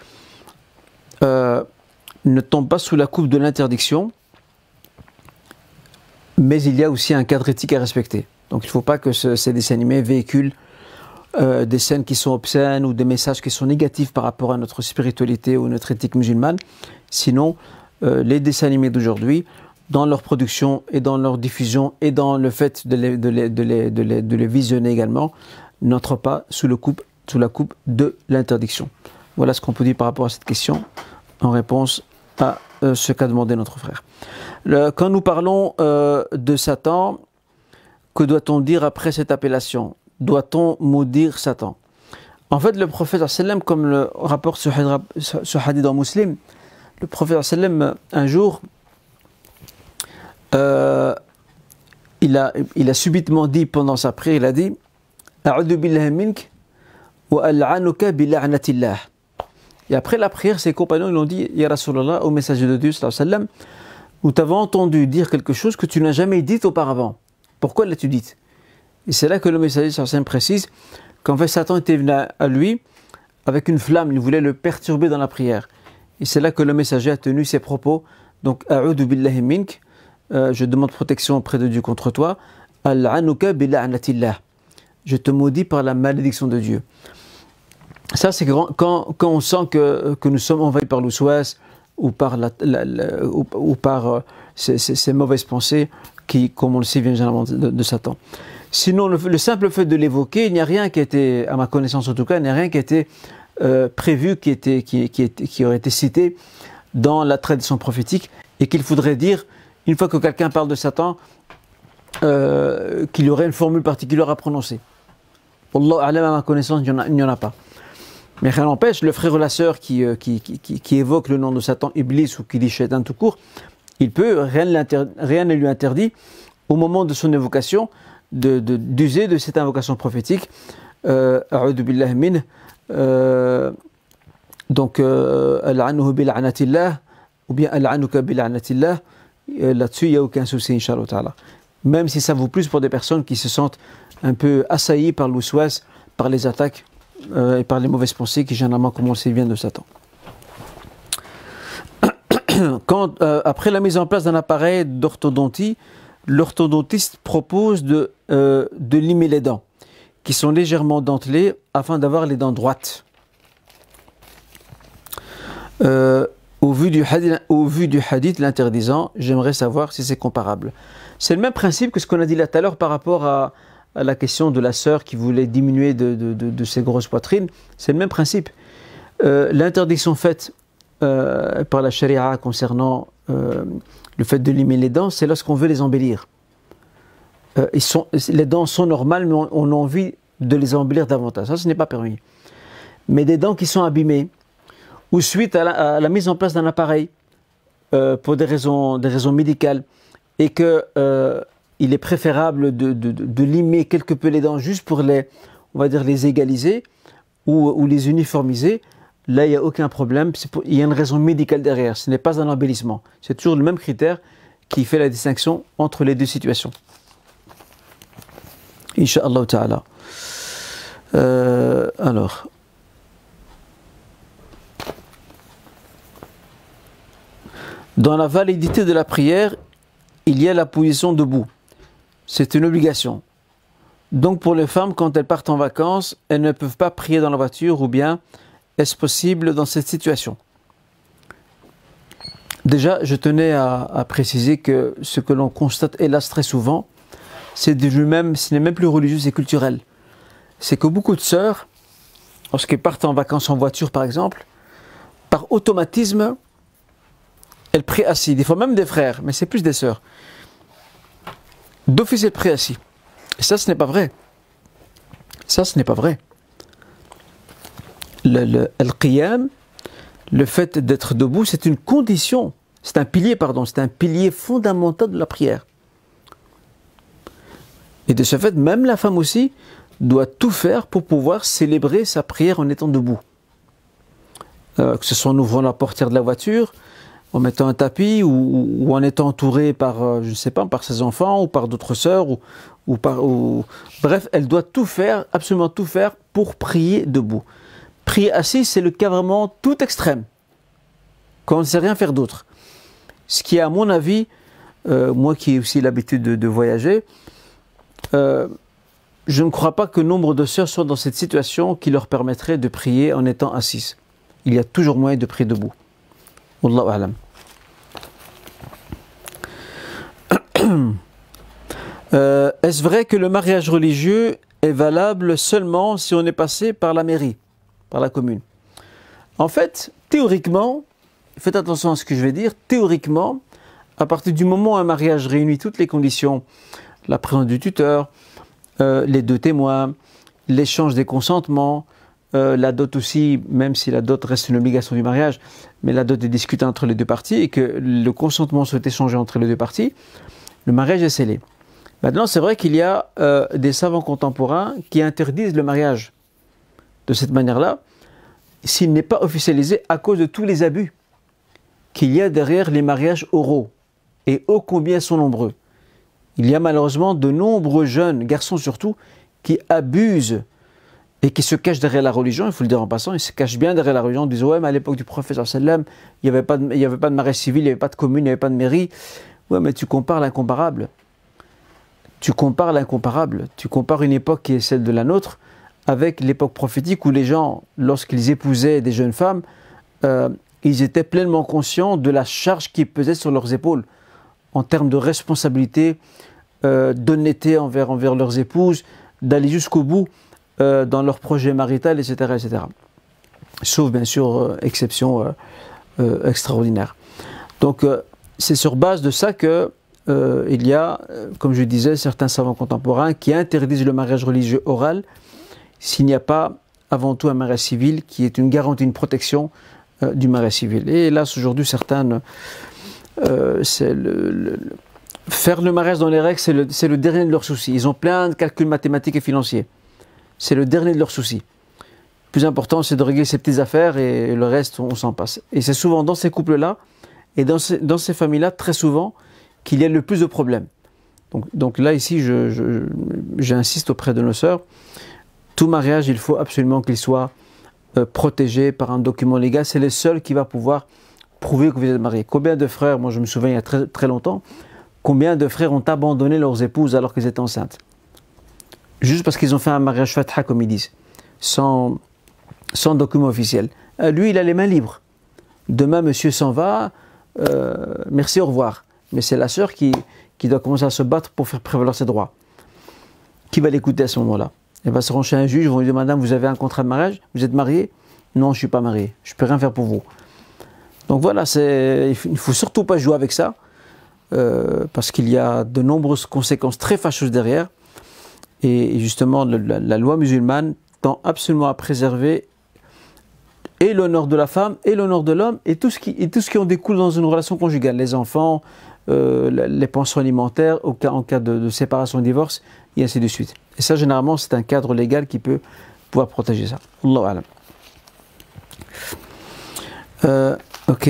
euh, ne tombe pas sous la coupe de l'interdiction, mais il y a aussi un cadre éthique à respecter. Donc il ne faut pas que ce, ces dessins animés véhiculent euh, des scènes qui sont obscènes ou des messages qui sont négatifs par rapport à notre spiritualité ou notre éthique musulmane. Sinon, euh, les dessins animés d'aujourd'hui dans leur production et dans leur diffusion et dans le fait de les, de les, de les, de les, de les visionner également, n'entre pas sous, le coupe, sous la coupe de l'interdiction. Voilà ce qu'on peut dire par rapport à cette question en réponse à euh, ce qu'a demandé notre frère. Le, quand nous parlons euh, de Satan, que doit-on dire après cette appellation? Doit-on maudire Satan? En fait, le prophète, comme le rapporte ce hadith dans Muslim, le prophète, un jour, euh, il, a, il a subitement dit pendant sa prière, il a dit A'udhu billahi mink wa al'anuka bi la'natillah. Et après la prière, ses compagnons lui ont dit Ya Rasulallah, au messager de Dieu, sallallahu alayhi wa sallam, nous t'avons entendu dire quelque chose que tu n'as jamais dit auparavant. Pourquoi l'as-tu dit? Et c'est là que le messager, sallallahu alayhi wa sallam, précise qu'en fait Satan était venu à lui avec une flamme, il voulait le perturber dans la prière. Et c'est là que le messager a tenu ses propos. Donc, A'udhu billahi mink, euh, je demande protection auprès de Dieu contre toi. Al-anuka bi la'natillah, je te maudis par la malédiction de Dieu. Ça, c'est quand, quand, quand on sent que, que nous sommes envahis par l'ouswas ou par, la, la, la, ou, ou par euh, ces, ces, ces mauvaises pensées qui, comme on le sait, viennent généralement de, de Satan. Sinon, le, le simple fait de l'évoquer, il n'y a rien qui était, à ma connaissance en tout cas, il n'y a rien qui était euh, prévu, qui, était, qui, qui, était, qui aurait été cité dans la tradition prophétique, et qu'il faudrait dire, une fois que quelqu'un parle de Satan, euh, qu'il y aurait une formule particulière à prononcer. Wallahu a'lam, à ma connaissance, il n'y en, en a pas. Mais rien n'empêche, le frère ou la sœur qui, qui, qui, qui, qui évoque le nom de Satan, Iblis, ou qui dit Shaitan tout court, il peut, rien, rien ne lui interdit, au moment de son évocation, de, de, d'user de cette invocation prophétique, A'udhu billahi min, euh, donc Al-anuhu bil-a'natillah, ou bien Al-anuka bil-a'natillah, là-dessus il n'y a aucun souci, Inch'Allah ta'ala. Même si ça vaut plus pour des personnes qui se sentent un peu assaillies par l'ouswas, par les attaques euh, et par les mauvaises pensées qui généralement, comme on le sait, viennent de Satan. Quand, euh, après la mise en place d'un appareil d'orthodontie, l'orthodontiste propose de, euh, de limer les dents, qui sont légèrement dentelées, afin d'avoir les dents droites. Euh, au, vu du hadith, au vu du hadith l'interdisant, j'aimerais savoir si c'est comparable. C'est le même principe que ce qu'on a dit là tout à l'heure par rapport à, à la question de la sœur qui voulait diminuer de, de, de, de ses grosses poitrines. C'est le même principe. Euh, l'interdiction faite euh, par la charia concernant euh, le fait de limer les dents, c'est lorsqu'on veut les embellir. Euh, ils sont, les dents sont normales, mais on, on a envie de les embellir davantage. Ça, ce n'est pas permis. Mais des dents qui sont abîmées, ou suite à la, à la mise en place d'un appareil, euh, pour des raisons, des raisons médicales, et qu'il euh, est préférable de, de, de, de limer quelque peu les dents juste pour les, on va dire, les égaliser ou, ou les uniformiser, là, il n'y a aucun problème. Pour, il y a une raison médicale derrière. Ce n'est pas un embellissement. C'est toujours le même critère qui fait la distinction entre les deux situations. Inch'Allah ta'ala. Euh, alors... Dans la validité de la prière, il y a la position debout. C'est une obligation. Donc pour les femmes, quand elles partent en vacances, elles ne peuvent pas prier dans la voiture, ou bien est-ce possible dans cette situation? Déjà, je tenais à, à préciser que ce que l'on constate, hélas, très souvent, c'est de lui-même, ce n'est même plus religieux, c'est culturel. C'est que beaucoup de sœurs, lorsqu'elles partent en vacances en voiture par exemple, par automatisme, elles prient assis, des fois même des frères, mais c'est plus des sœurs. D'office, elles prient assis. Et ça, ce n'est pas vrai. Ça, ce n'est pas vrai. Le, le, le qiyam, le fait d'être debout, c'est une condition, c'est un pilier, pardon, c'est un pilier fondamental de la prière. Et de ce fait, même la femme aussi doit tout faire pour pouvoir célébrer sa prière en étant debout. Euh, que ce soit en ouvrant la portière de la voiture, en mettant un tapis, ou, ou en étant entourée par, euh, je ne sais pas, par ses enfants, ou par d'autres sœurs, ou, ou par... Ou... Bref, elle doit tout faire, absolument tout faire, pour prier debout. Prier assis, c'est le cas vraiment tout extrême, quand on ne sait rien faire d'autre. Ce qui est, à mon avis, euh, moi qui ai aussi l'habitude de, de voyager, euh, je ne crois pas que nombre de sœurs soient dans cette situation qui leur permettrait de prier en étant assises. Il y a toujours moyen de prier debout. Wallahu a'lam. euh, est-ce vrai que le mariage religieux est valable seulement si on est passé par la mairie, par la commune? En fait, théoriquement, faites attention à ce que je vais dire, théoriquement, à partir du moment où un mariage réunit toutes les conditions, la présence du tuteur, euh, les deux témoins, l'échange des consentements, euh, la dot aussi, même si la dot reste une obligation du mariage, mais la dot est discutée entre les deux parties et que le consentement soit échangé entre les deux parties, le mariage est scellé. Maintenant, c'est vrai qu'il y a euh, des savants contemporains qui interdisent le mariage de cette manière-là, s'il n'est pas officialisé à cause de tous les abus qu'il y a derrière les mariages oraux, et ô combien sont nombreux. Il y a malheureusement de nombreux jeunes, garçons surtout, qui abusent et qui se cachent derrière la religion, il faut le dire en passant, ils se cachent bien derrière la religion, en disant « Ouais, mais à l'époque du prophète sallam, il n'y avait pas de, il n'y avait pas de mariage civil, il n'y avait pas de commune, il n'y avait pas de mairie. » Ouais, mais tu compares l'incomparable. Tu compares l'incomparable. Tu compares une époque qui est celle de la nôtre avec l'époque prophétique où les gens, lorsqu'ils épousaient des jeunes femmes, euh, ils étaient pleinement conscients de la charge qui pesait sur leurs épaules en termes de responsabilité, euh, d'honnêteté envers, envers leurs épouses, d'aller jusqu'au bout euh, dans leur projet marital, et cetera, et cetera. Sauf bien sûr euh, exception euh, euh, extraordinaire. Donc euh, c'est sur base de ça que euh, il y a, euh, comme je disais, certains savants contemporains qui interdisent le mariage religieux oral s'il n'y a pas avant tout un mariage civil qui est une garantie, une protection euh, du mariage civil. Et hélas aujourd'hui certaines euh, c'est le, le, faire le mariage dans les règles, c'est le, c'est le dernier de leurs soucis. Ils ont plein de calculs mathématiques et financiers. C'est le dernier de leurs soucis. Le plus important, c'est de régler ces petites affaires et le reste, on s'en passe. Et c'est souvent dans ces couples-là et dans ces, dans ces familles-là, très souvent, qu'il y a le plus de problèmes. Donc, donc là, ici, je, je, j'insiste auprès de nos sœurs, tout mariage, il faut absolument qu'il soit euh, protégé par un document légal. C'est le seul qui va pouvoir prouver que vous êtes mariés. Combien de frères, moi je me souviens il y a très, très longtemps, combien de frères ont abandonné leurs épouses alors qu'elles étaient enceintes? Juste parce qu'ils ont fait un mariage fatha, comme ils disent, sans, sans document officiel. Euh, lui, il a les mains libres. Demain, monsieur s'en va, euh, merci, au revoir. Mais c'est la sœur qui, qui doit commencer à se battre pour faire prévaloir ses droits. Qui va l'écouter à ce moment-là? Elle va se rendre chez un juge, ils vont lui dire, madame, vous avez un contrat de mariage? Vous êtes mariée? Non, je ne suis pas marié, je ne peux rien faire pour vous. Donc voilà, c'est, il ne faut surtout pas jouer avec ça, euh, parce qu'il y a de nombreuses conséquences très fâcheuses derrière. Et justement, le, la, la loi musulmane tend absolument à préserver et l'honneur de la femme et l'honneur de l'homme et tout ce qui, et tout ce qui en découle dans une relation conjugale, les enfants, euh, les pensions alimentaires, au cas, en cas de, de séparation, de divorce, et ainsi de suite. Et ça, généralement, c'est un cadre légal qui peut pouvoir protéger ça. Allahu a'lam. Euh, ok.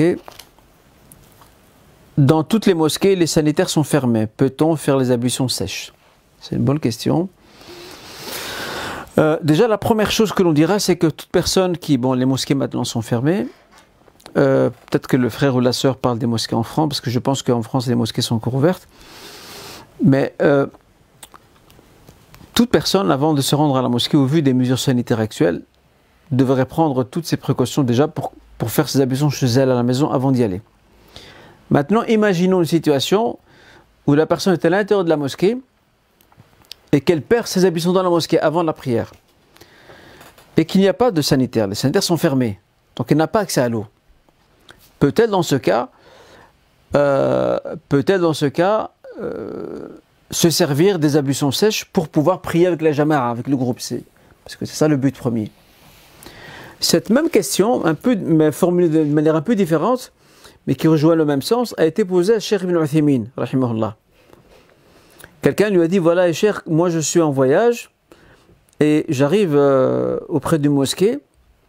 Dans toutes les mosquées, les sanitaires sont fermés. Peut-on faire les ablutions sèches? C'est une bonne question. Euh, déjà, la première chose que l'on dira, c'est que toute personne qui... Bon, les mosquées maintenant sont fermées. Euh, peut-être que le frère ou la sœur parle des mosquées en France, parce que je pense qu'en France, les mosquées sont encore ouvertes. Mais euh, toute personne, avant de se rendre à la mosquée, au vu des mesures sanitaires actuelles, devrait prendre toutes ces précautions déjà pour, pour faire ses ablutions chez elle à la maison avant d'y aller. Maintenant, imaginons une situation où la personne est à l'intérieur de la mosquée et qu'elle perd ses ablutions dans la mosquée avant la prière et qu'il n'y a pas de sanitaire. Les sanitaires sont fermés, donc elle n'a pas accès à l'eau. Peut-elle dans ce cas, euh, peut-elle dans ce cas euh, se servir des ablutions sèches pour pouvoir prier avec la jama'a, avec le groupe C, parce que c'est ça le but premier. Cette même question, un peu, mais formulée de manière un peu différente, mais qui rejoint le même sens, a été posée à Cheikh Ibn Uthaymin, rahimahullah. Quelqu'un lui a dit, voilà, Cheikh, moi je suis en voyage et j'arrive euh, auprès d'une mosquée.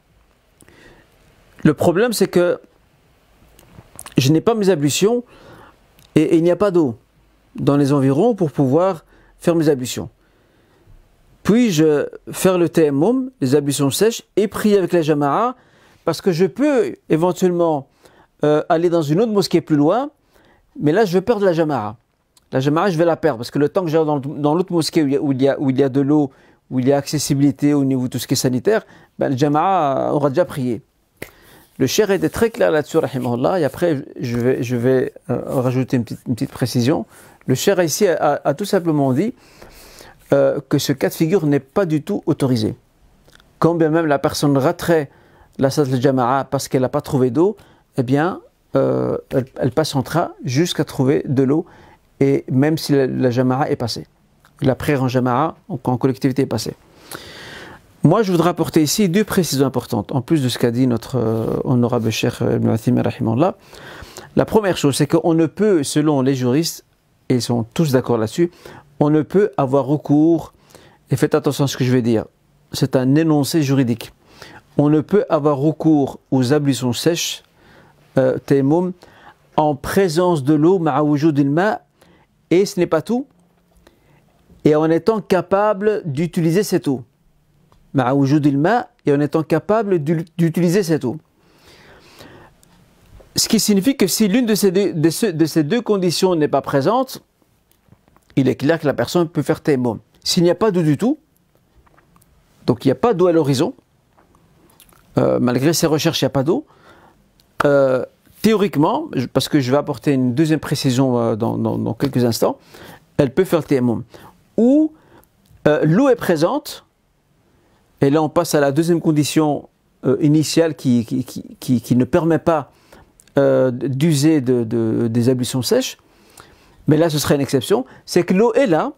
Le problème, c'est que je n'ai pas mes ablutions et, et il n'y a pas d'eau dans les environs pour pouvoir faire mes ablutions. Puis-je faire le tayammum, les ablutions sèches, et prier avec la jama'a, parce que je peux éventuellement euh, aller dans une autre mosquée plus loin, mais là je vais perdre la jama'a. La jama'a, je vais la perdre, parce que le temps que j'ai dans, dans l'autre mosquée où il y a, où il y a, où il y a de l'eau, où il y a accessibilité au niveau de tout ce qui est sanitaire, ben, la jama'a aura déjà prié. Le cheikh était très clair là-dessus, rahimahullah, et après je vais, je vais euh, rajouter une petite, une petite précision. Le cheikh ici a, a tout simplement dit euh, que ce cas de figure n'est pas du tout autorisé. Quand bien même la personne raterait la salat al-jama'a parce qu'elle n'a pas trouvé d'eau, eh bien, euh, elle, elle patientera jusqu'à trouver de l'eau, et même si la, la jama'a est passée. La prière en jama'a, en, en collectivité, est passée. Moi, je voudrais apporter ici deux précisions importantes, en plus de ce qu'a dit notre euh, honorable cheikh Ibn Uthaymin rahimahullah. La première chose, c'est qu'on ne peut, selon les juristes, et ils sont tous d'accord là-dessus, on ne peut avoir recours, et faites attention à ce que je vais dire, c'est un énoncé juridique. On ne peut avoir recours aux ablutions sèches, euh, tayammum, en présence de l'eau, ma'a wujudil ma', et ce n'est pas tout, et en étant capable d'utiliser cette eau. Ma'a wujudil ma', et en étant capable d'utiliser cette eau. Ce qui signifie que si l'une de ces deux, de ce, de ces deux conditions n'est pas présente, il est clair que la personne peut faire tayammum. S'il n'y a pas d'eau du tout, donc il n'y a pas d'eau à l'horizon, euh, malgré ses recherches, il n'y a pas d'eau, euh, théoriquement, parce que je vais apporter une deuxième précision euh, dans, dans, dans quelques instants, elle peut faire tayammum. Ou euh, l'eau est présente, et là on passe à la deuxième condition euh, initiale qui, qui, qui, qui, qui ne permet pas euh, d'user de, de, des ablutions sèches, mais là ce serait une exception, c'est que l'eau est là,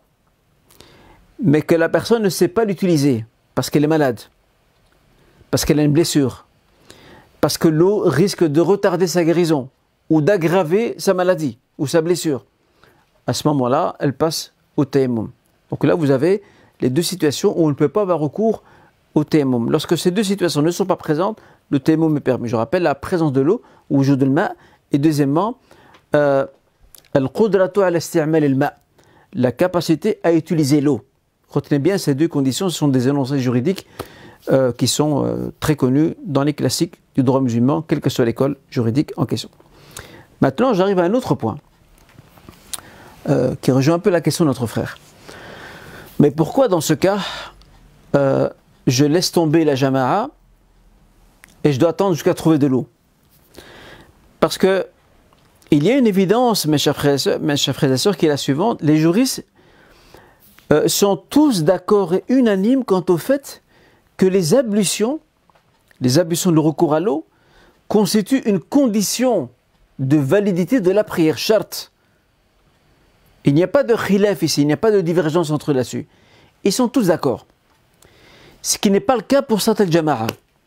mais que la personne ne sait pas l'utiliser, parce qu'elle est malade, parce qu'elle a une blessure, parce que l'eau risque de retarder sa guérison, ou d'aggraver sa maladie, ou sa blessure. À ce moment-là, elle passe au tayammum. Donc là, vous avez les deux situations où on ne peut pas avoir recours au tayammum. Lorsque ces deux situations ne sont pas présentes, le tayammum est permis. Je rappelle la présence de l'eau, ou wujud al-ma', et deuxièmement, euh, al-qudratu ala isti'mal al-ma', la capacité à utiliser l'eau. Retenez bien ces deux conditions, ce sont des énoncés juridiques euh, qui sont euh, très connus dans les classiques du droit musulman, quelle que soit l'école juridique en question. Maintenant, j'arrive à un autre point euh, qui rejoint un peu la question de notre frère. Mais pourquoi dans ce cas, euh, je laisse tomber la jama'a et je dois attendre jusqu'à trouver de l'eau? Parce que il y a une évidence, mes chers frères et sœurs, mes chers frères et sœurs, qui est la suivante. Les juristes euh, sont tous d'accord et unanimes quant au fait que les ablutions, les ablutions de recours à l'eau, constituent une condition de validité de la prière, charte. Il n'y a pas de khilaf ici, il n'y a pas de divergence entre eux là-dessus. Ils sont tous d'accord. Ce qui n'est pas le cas pour Salat al-Jama'a.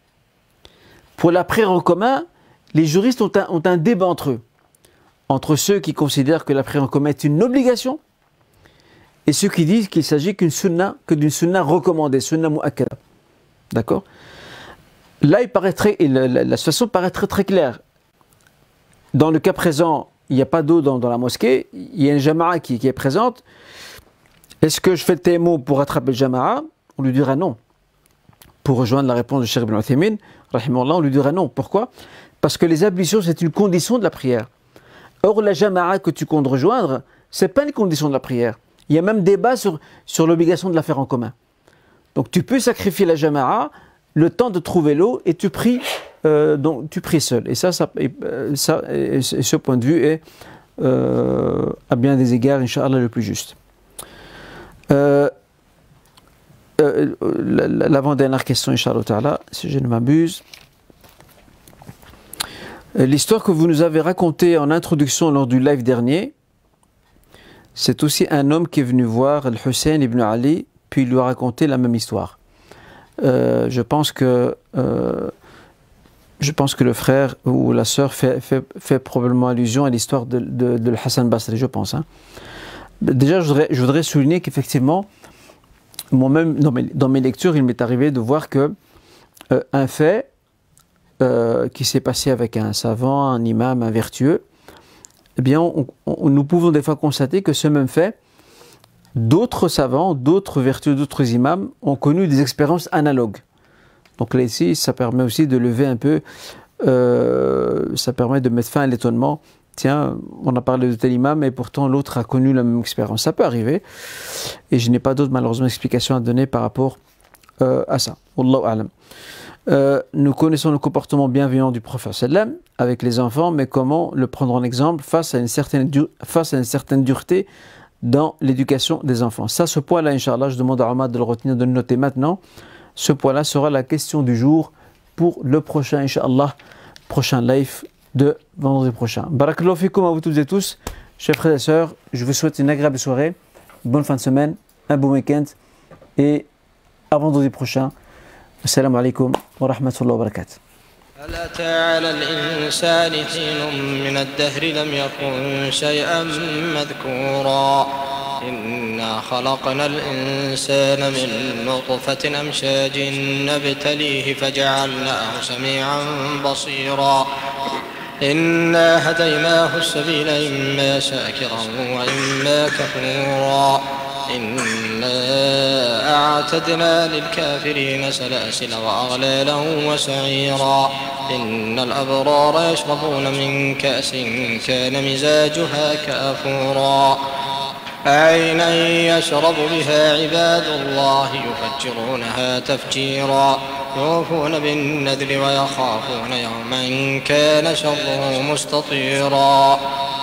Pour la prière en commun, les juristes ont un, ont un débat entre eux. Entre ceux qui considèrent que la prière en commun est une obligation et ceux qui disent qu'il s'agit qu'une sunna, que d'une sunna recommandée, sunna mu'akkada. D'accord? Là, il paraît très, la, la, la situation paraît très, très claire. Dans le cas présent, il n'y a pas d'eau dans, dans la mosquée, il y a une jama'a qui, qui est présente. Est-ce que je fais le tayammum pour attraper le jama'a? On lui dira non. Pour rejoindre la réponse de Cheikh Ibn Uthaymin, rahimahullah, on lui dira non. Pourquoi? Parce que les ablutions, c'est une condition de la prière. Or, la jama'a que tu comptes rejoindre, ce n'est pas une condition de la prière. Il y a même débat sur, sur l'obligation de la faire en commun. Donc, tu peux sacrifier la jama'a, le temps de trouver l'eau, et tu pries, euh, donc, tu pries seul. Et ça, ça, et, ça et, et ce point de vue est, euh, à bien des égards, Inch'Allah, le plus juste. Euh, euh, L'avant-dernière question, Inch'Allah, si je ne m'abuse. L'histoire que vous nous avez racontée en introduction lors du live dernier, c'est aussi un homme qui est venu voir Al-Hussein ibn Ali, puis il lui a raconté la même histoire. Euh, je pense que euh, je pense que le frère ou la sœur fait, fait, fait probablement allusion à l'histoire de, de, de Hassan Basri, je pense. Hein. Déjà, je voudrais, je voudrais souligner qu'effectivement, moi-même, dans mes, dans mes lectures, il m'est arrivé de voir que euh, un fait Euh, qui s'est passé avec un savant, un imam, un vertueux, eh bien, on, on, nous pouvons des fois constater que ce même fait, d'autres savants, d'autres vertueux, d'autres imams ont connu des expériences analogues. Donc là, ici, ça permet aussi de lever un peu, euh, ça permet de mettre fin à l'étonnement. Tiens, on a parlé de tel imam et pourtant l'autre a connu la même expérience. Ça peut arriver et je n'ai pas d'autre, malheureusement, explication à donner par rapport euh, à ça. Wallahu a'lam. Euh, nous connaissons le comportement bienveillant du prophète sallam avec les enfants, mais comment le prendre en exemple face à une certaine, du- face à une certaine dureté dans l'éducation des enfants. Ça, ce point-là, Inch'Allah, je demande à Ahmad de le retenir, de le noter maintenant. Ce point-là sera la question du jour pour le prochain, Inch'Allah, prochain live de vendredi prochain. Barakallahu fikoum à vous toutes et tous. Chers frères et sœurs, je vous souhaite une agréable soirée, bonne fin de semaine, un bon week-end et à vendredi prochain. Assalamu alaikum wa rahmatullahi wa barakatuh. هل أتى على الإنسان حين من الدهر لم يكن شيئا مذكورا إنا خلقنا الإنسان من نطفة أمشاج نبتليه فجعلناه سميعا بصيرا إنا هديناه السبيل إما شاكرا وإما كفورا إنا أعتدنا للكافرين سلاسل وأغلالا وسعيرا إن الأبرار يشربون من كأس كان مزاجها كافورا عينا يشرب بها عباد الله يفجرونها تفجيرا يوفون بالنذر ويخافون يوما كان شره مستطيرا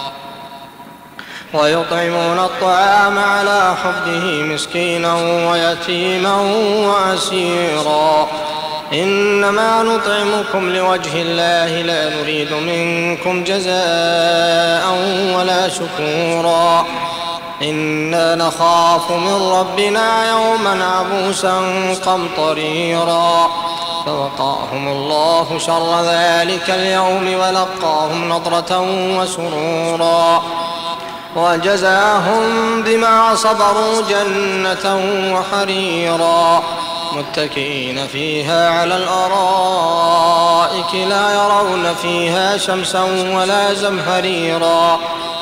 ويطعمون الطعام على حبه مسكينا ويتيما وأسيرا إنما نطعمكم لوجه الله لا نريد منكم جزاء ولا شكورا إنا نخاف من ربنا يوما عبوسا قمطريرا فوقاهم الله شر ذلك اليوم ولقاهم نضرة وسرورا وجزاهم بما صبروا جنة وحريرا متكئين فيها على الأرائك لا يرون فيها شمسا ولا زمهريرا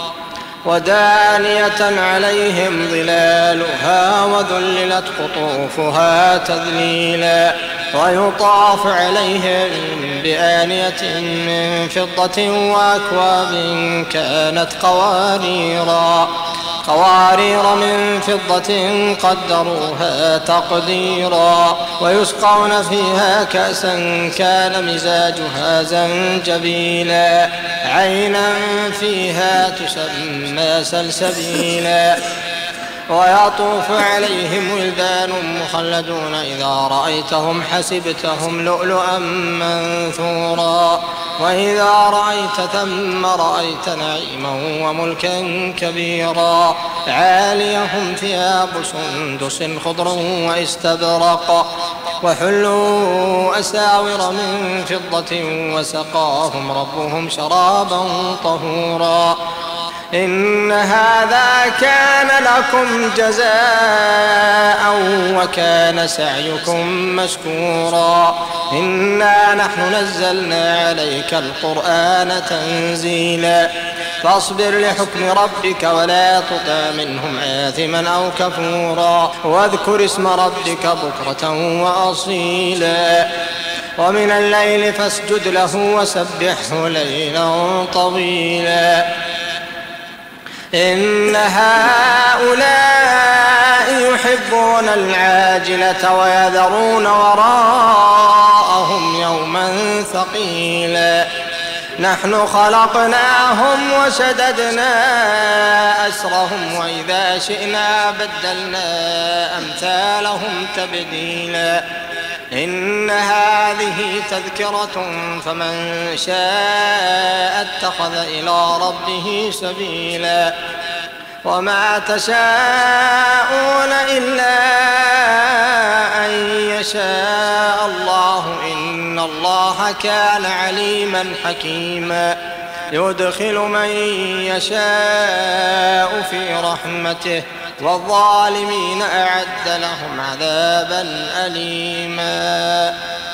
ودانية عليهم ظلالها وذللت قطوفها تذليلا ويطاف عليهم بآنية من فضة وأكواب كانت قواريرا قوارير من فضة قدروها تقديرا ويسقون فيها كأسا كان مزاجها زنجبيلا عينا فيها تسمى سلسبيلا ويطوف عليهم ولدان مخلدون إذا رأيتهم حسبتهم لؤلؤا منثورا وإذا رأيت ثم رأيت نعيما وملكا كبيرا عاليهم ثياب سندس خضر واستبرق وحلوا أساور من فضة وسقاهم ربهم شرابا طهورا إن هذا كان لكم جزاء وكان سعيكم مشكورا إنا نحن نزلنا عليك القرآن تنزيلا فاصبر لحكم ربك ولا تطع منهم آثما أو كفورا واذكر اسم ربك بكرة وأصيلا ومن الليل فاسجد له وسبحه ليلا طويلا إن هؤلاء يحبون العاجلة ويذرون وراءهم يوما ثقيلا نحن خلقناهم وشددنا أسرهم وإذا شئنا بدلنا أمثالهم تبديلا إن هذه تذكرة فمن شاء اتخذ إلى ربه سبيلا وما تشاءون إلا أن يشاء الله إن الله كان عليما حكيما يدخل من يشاء في رحمته والظالمين أعد لهم عذابا أليما.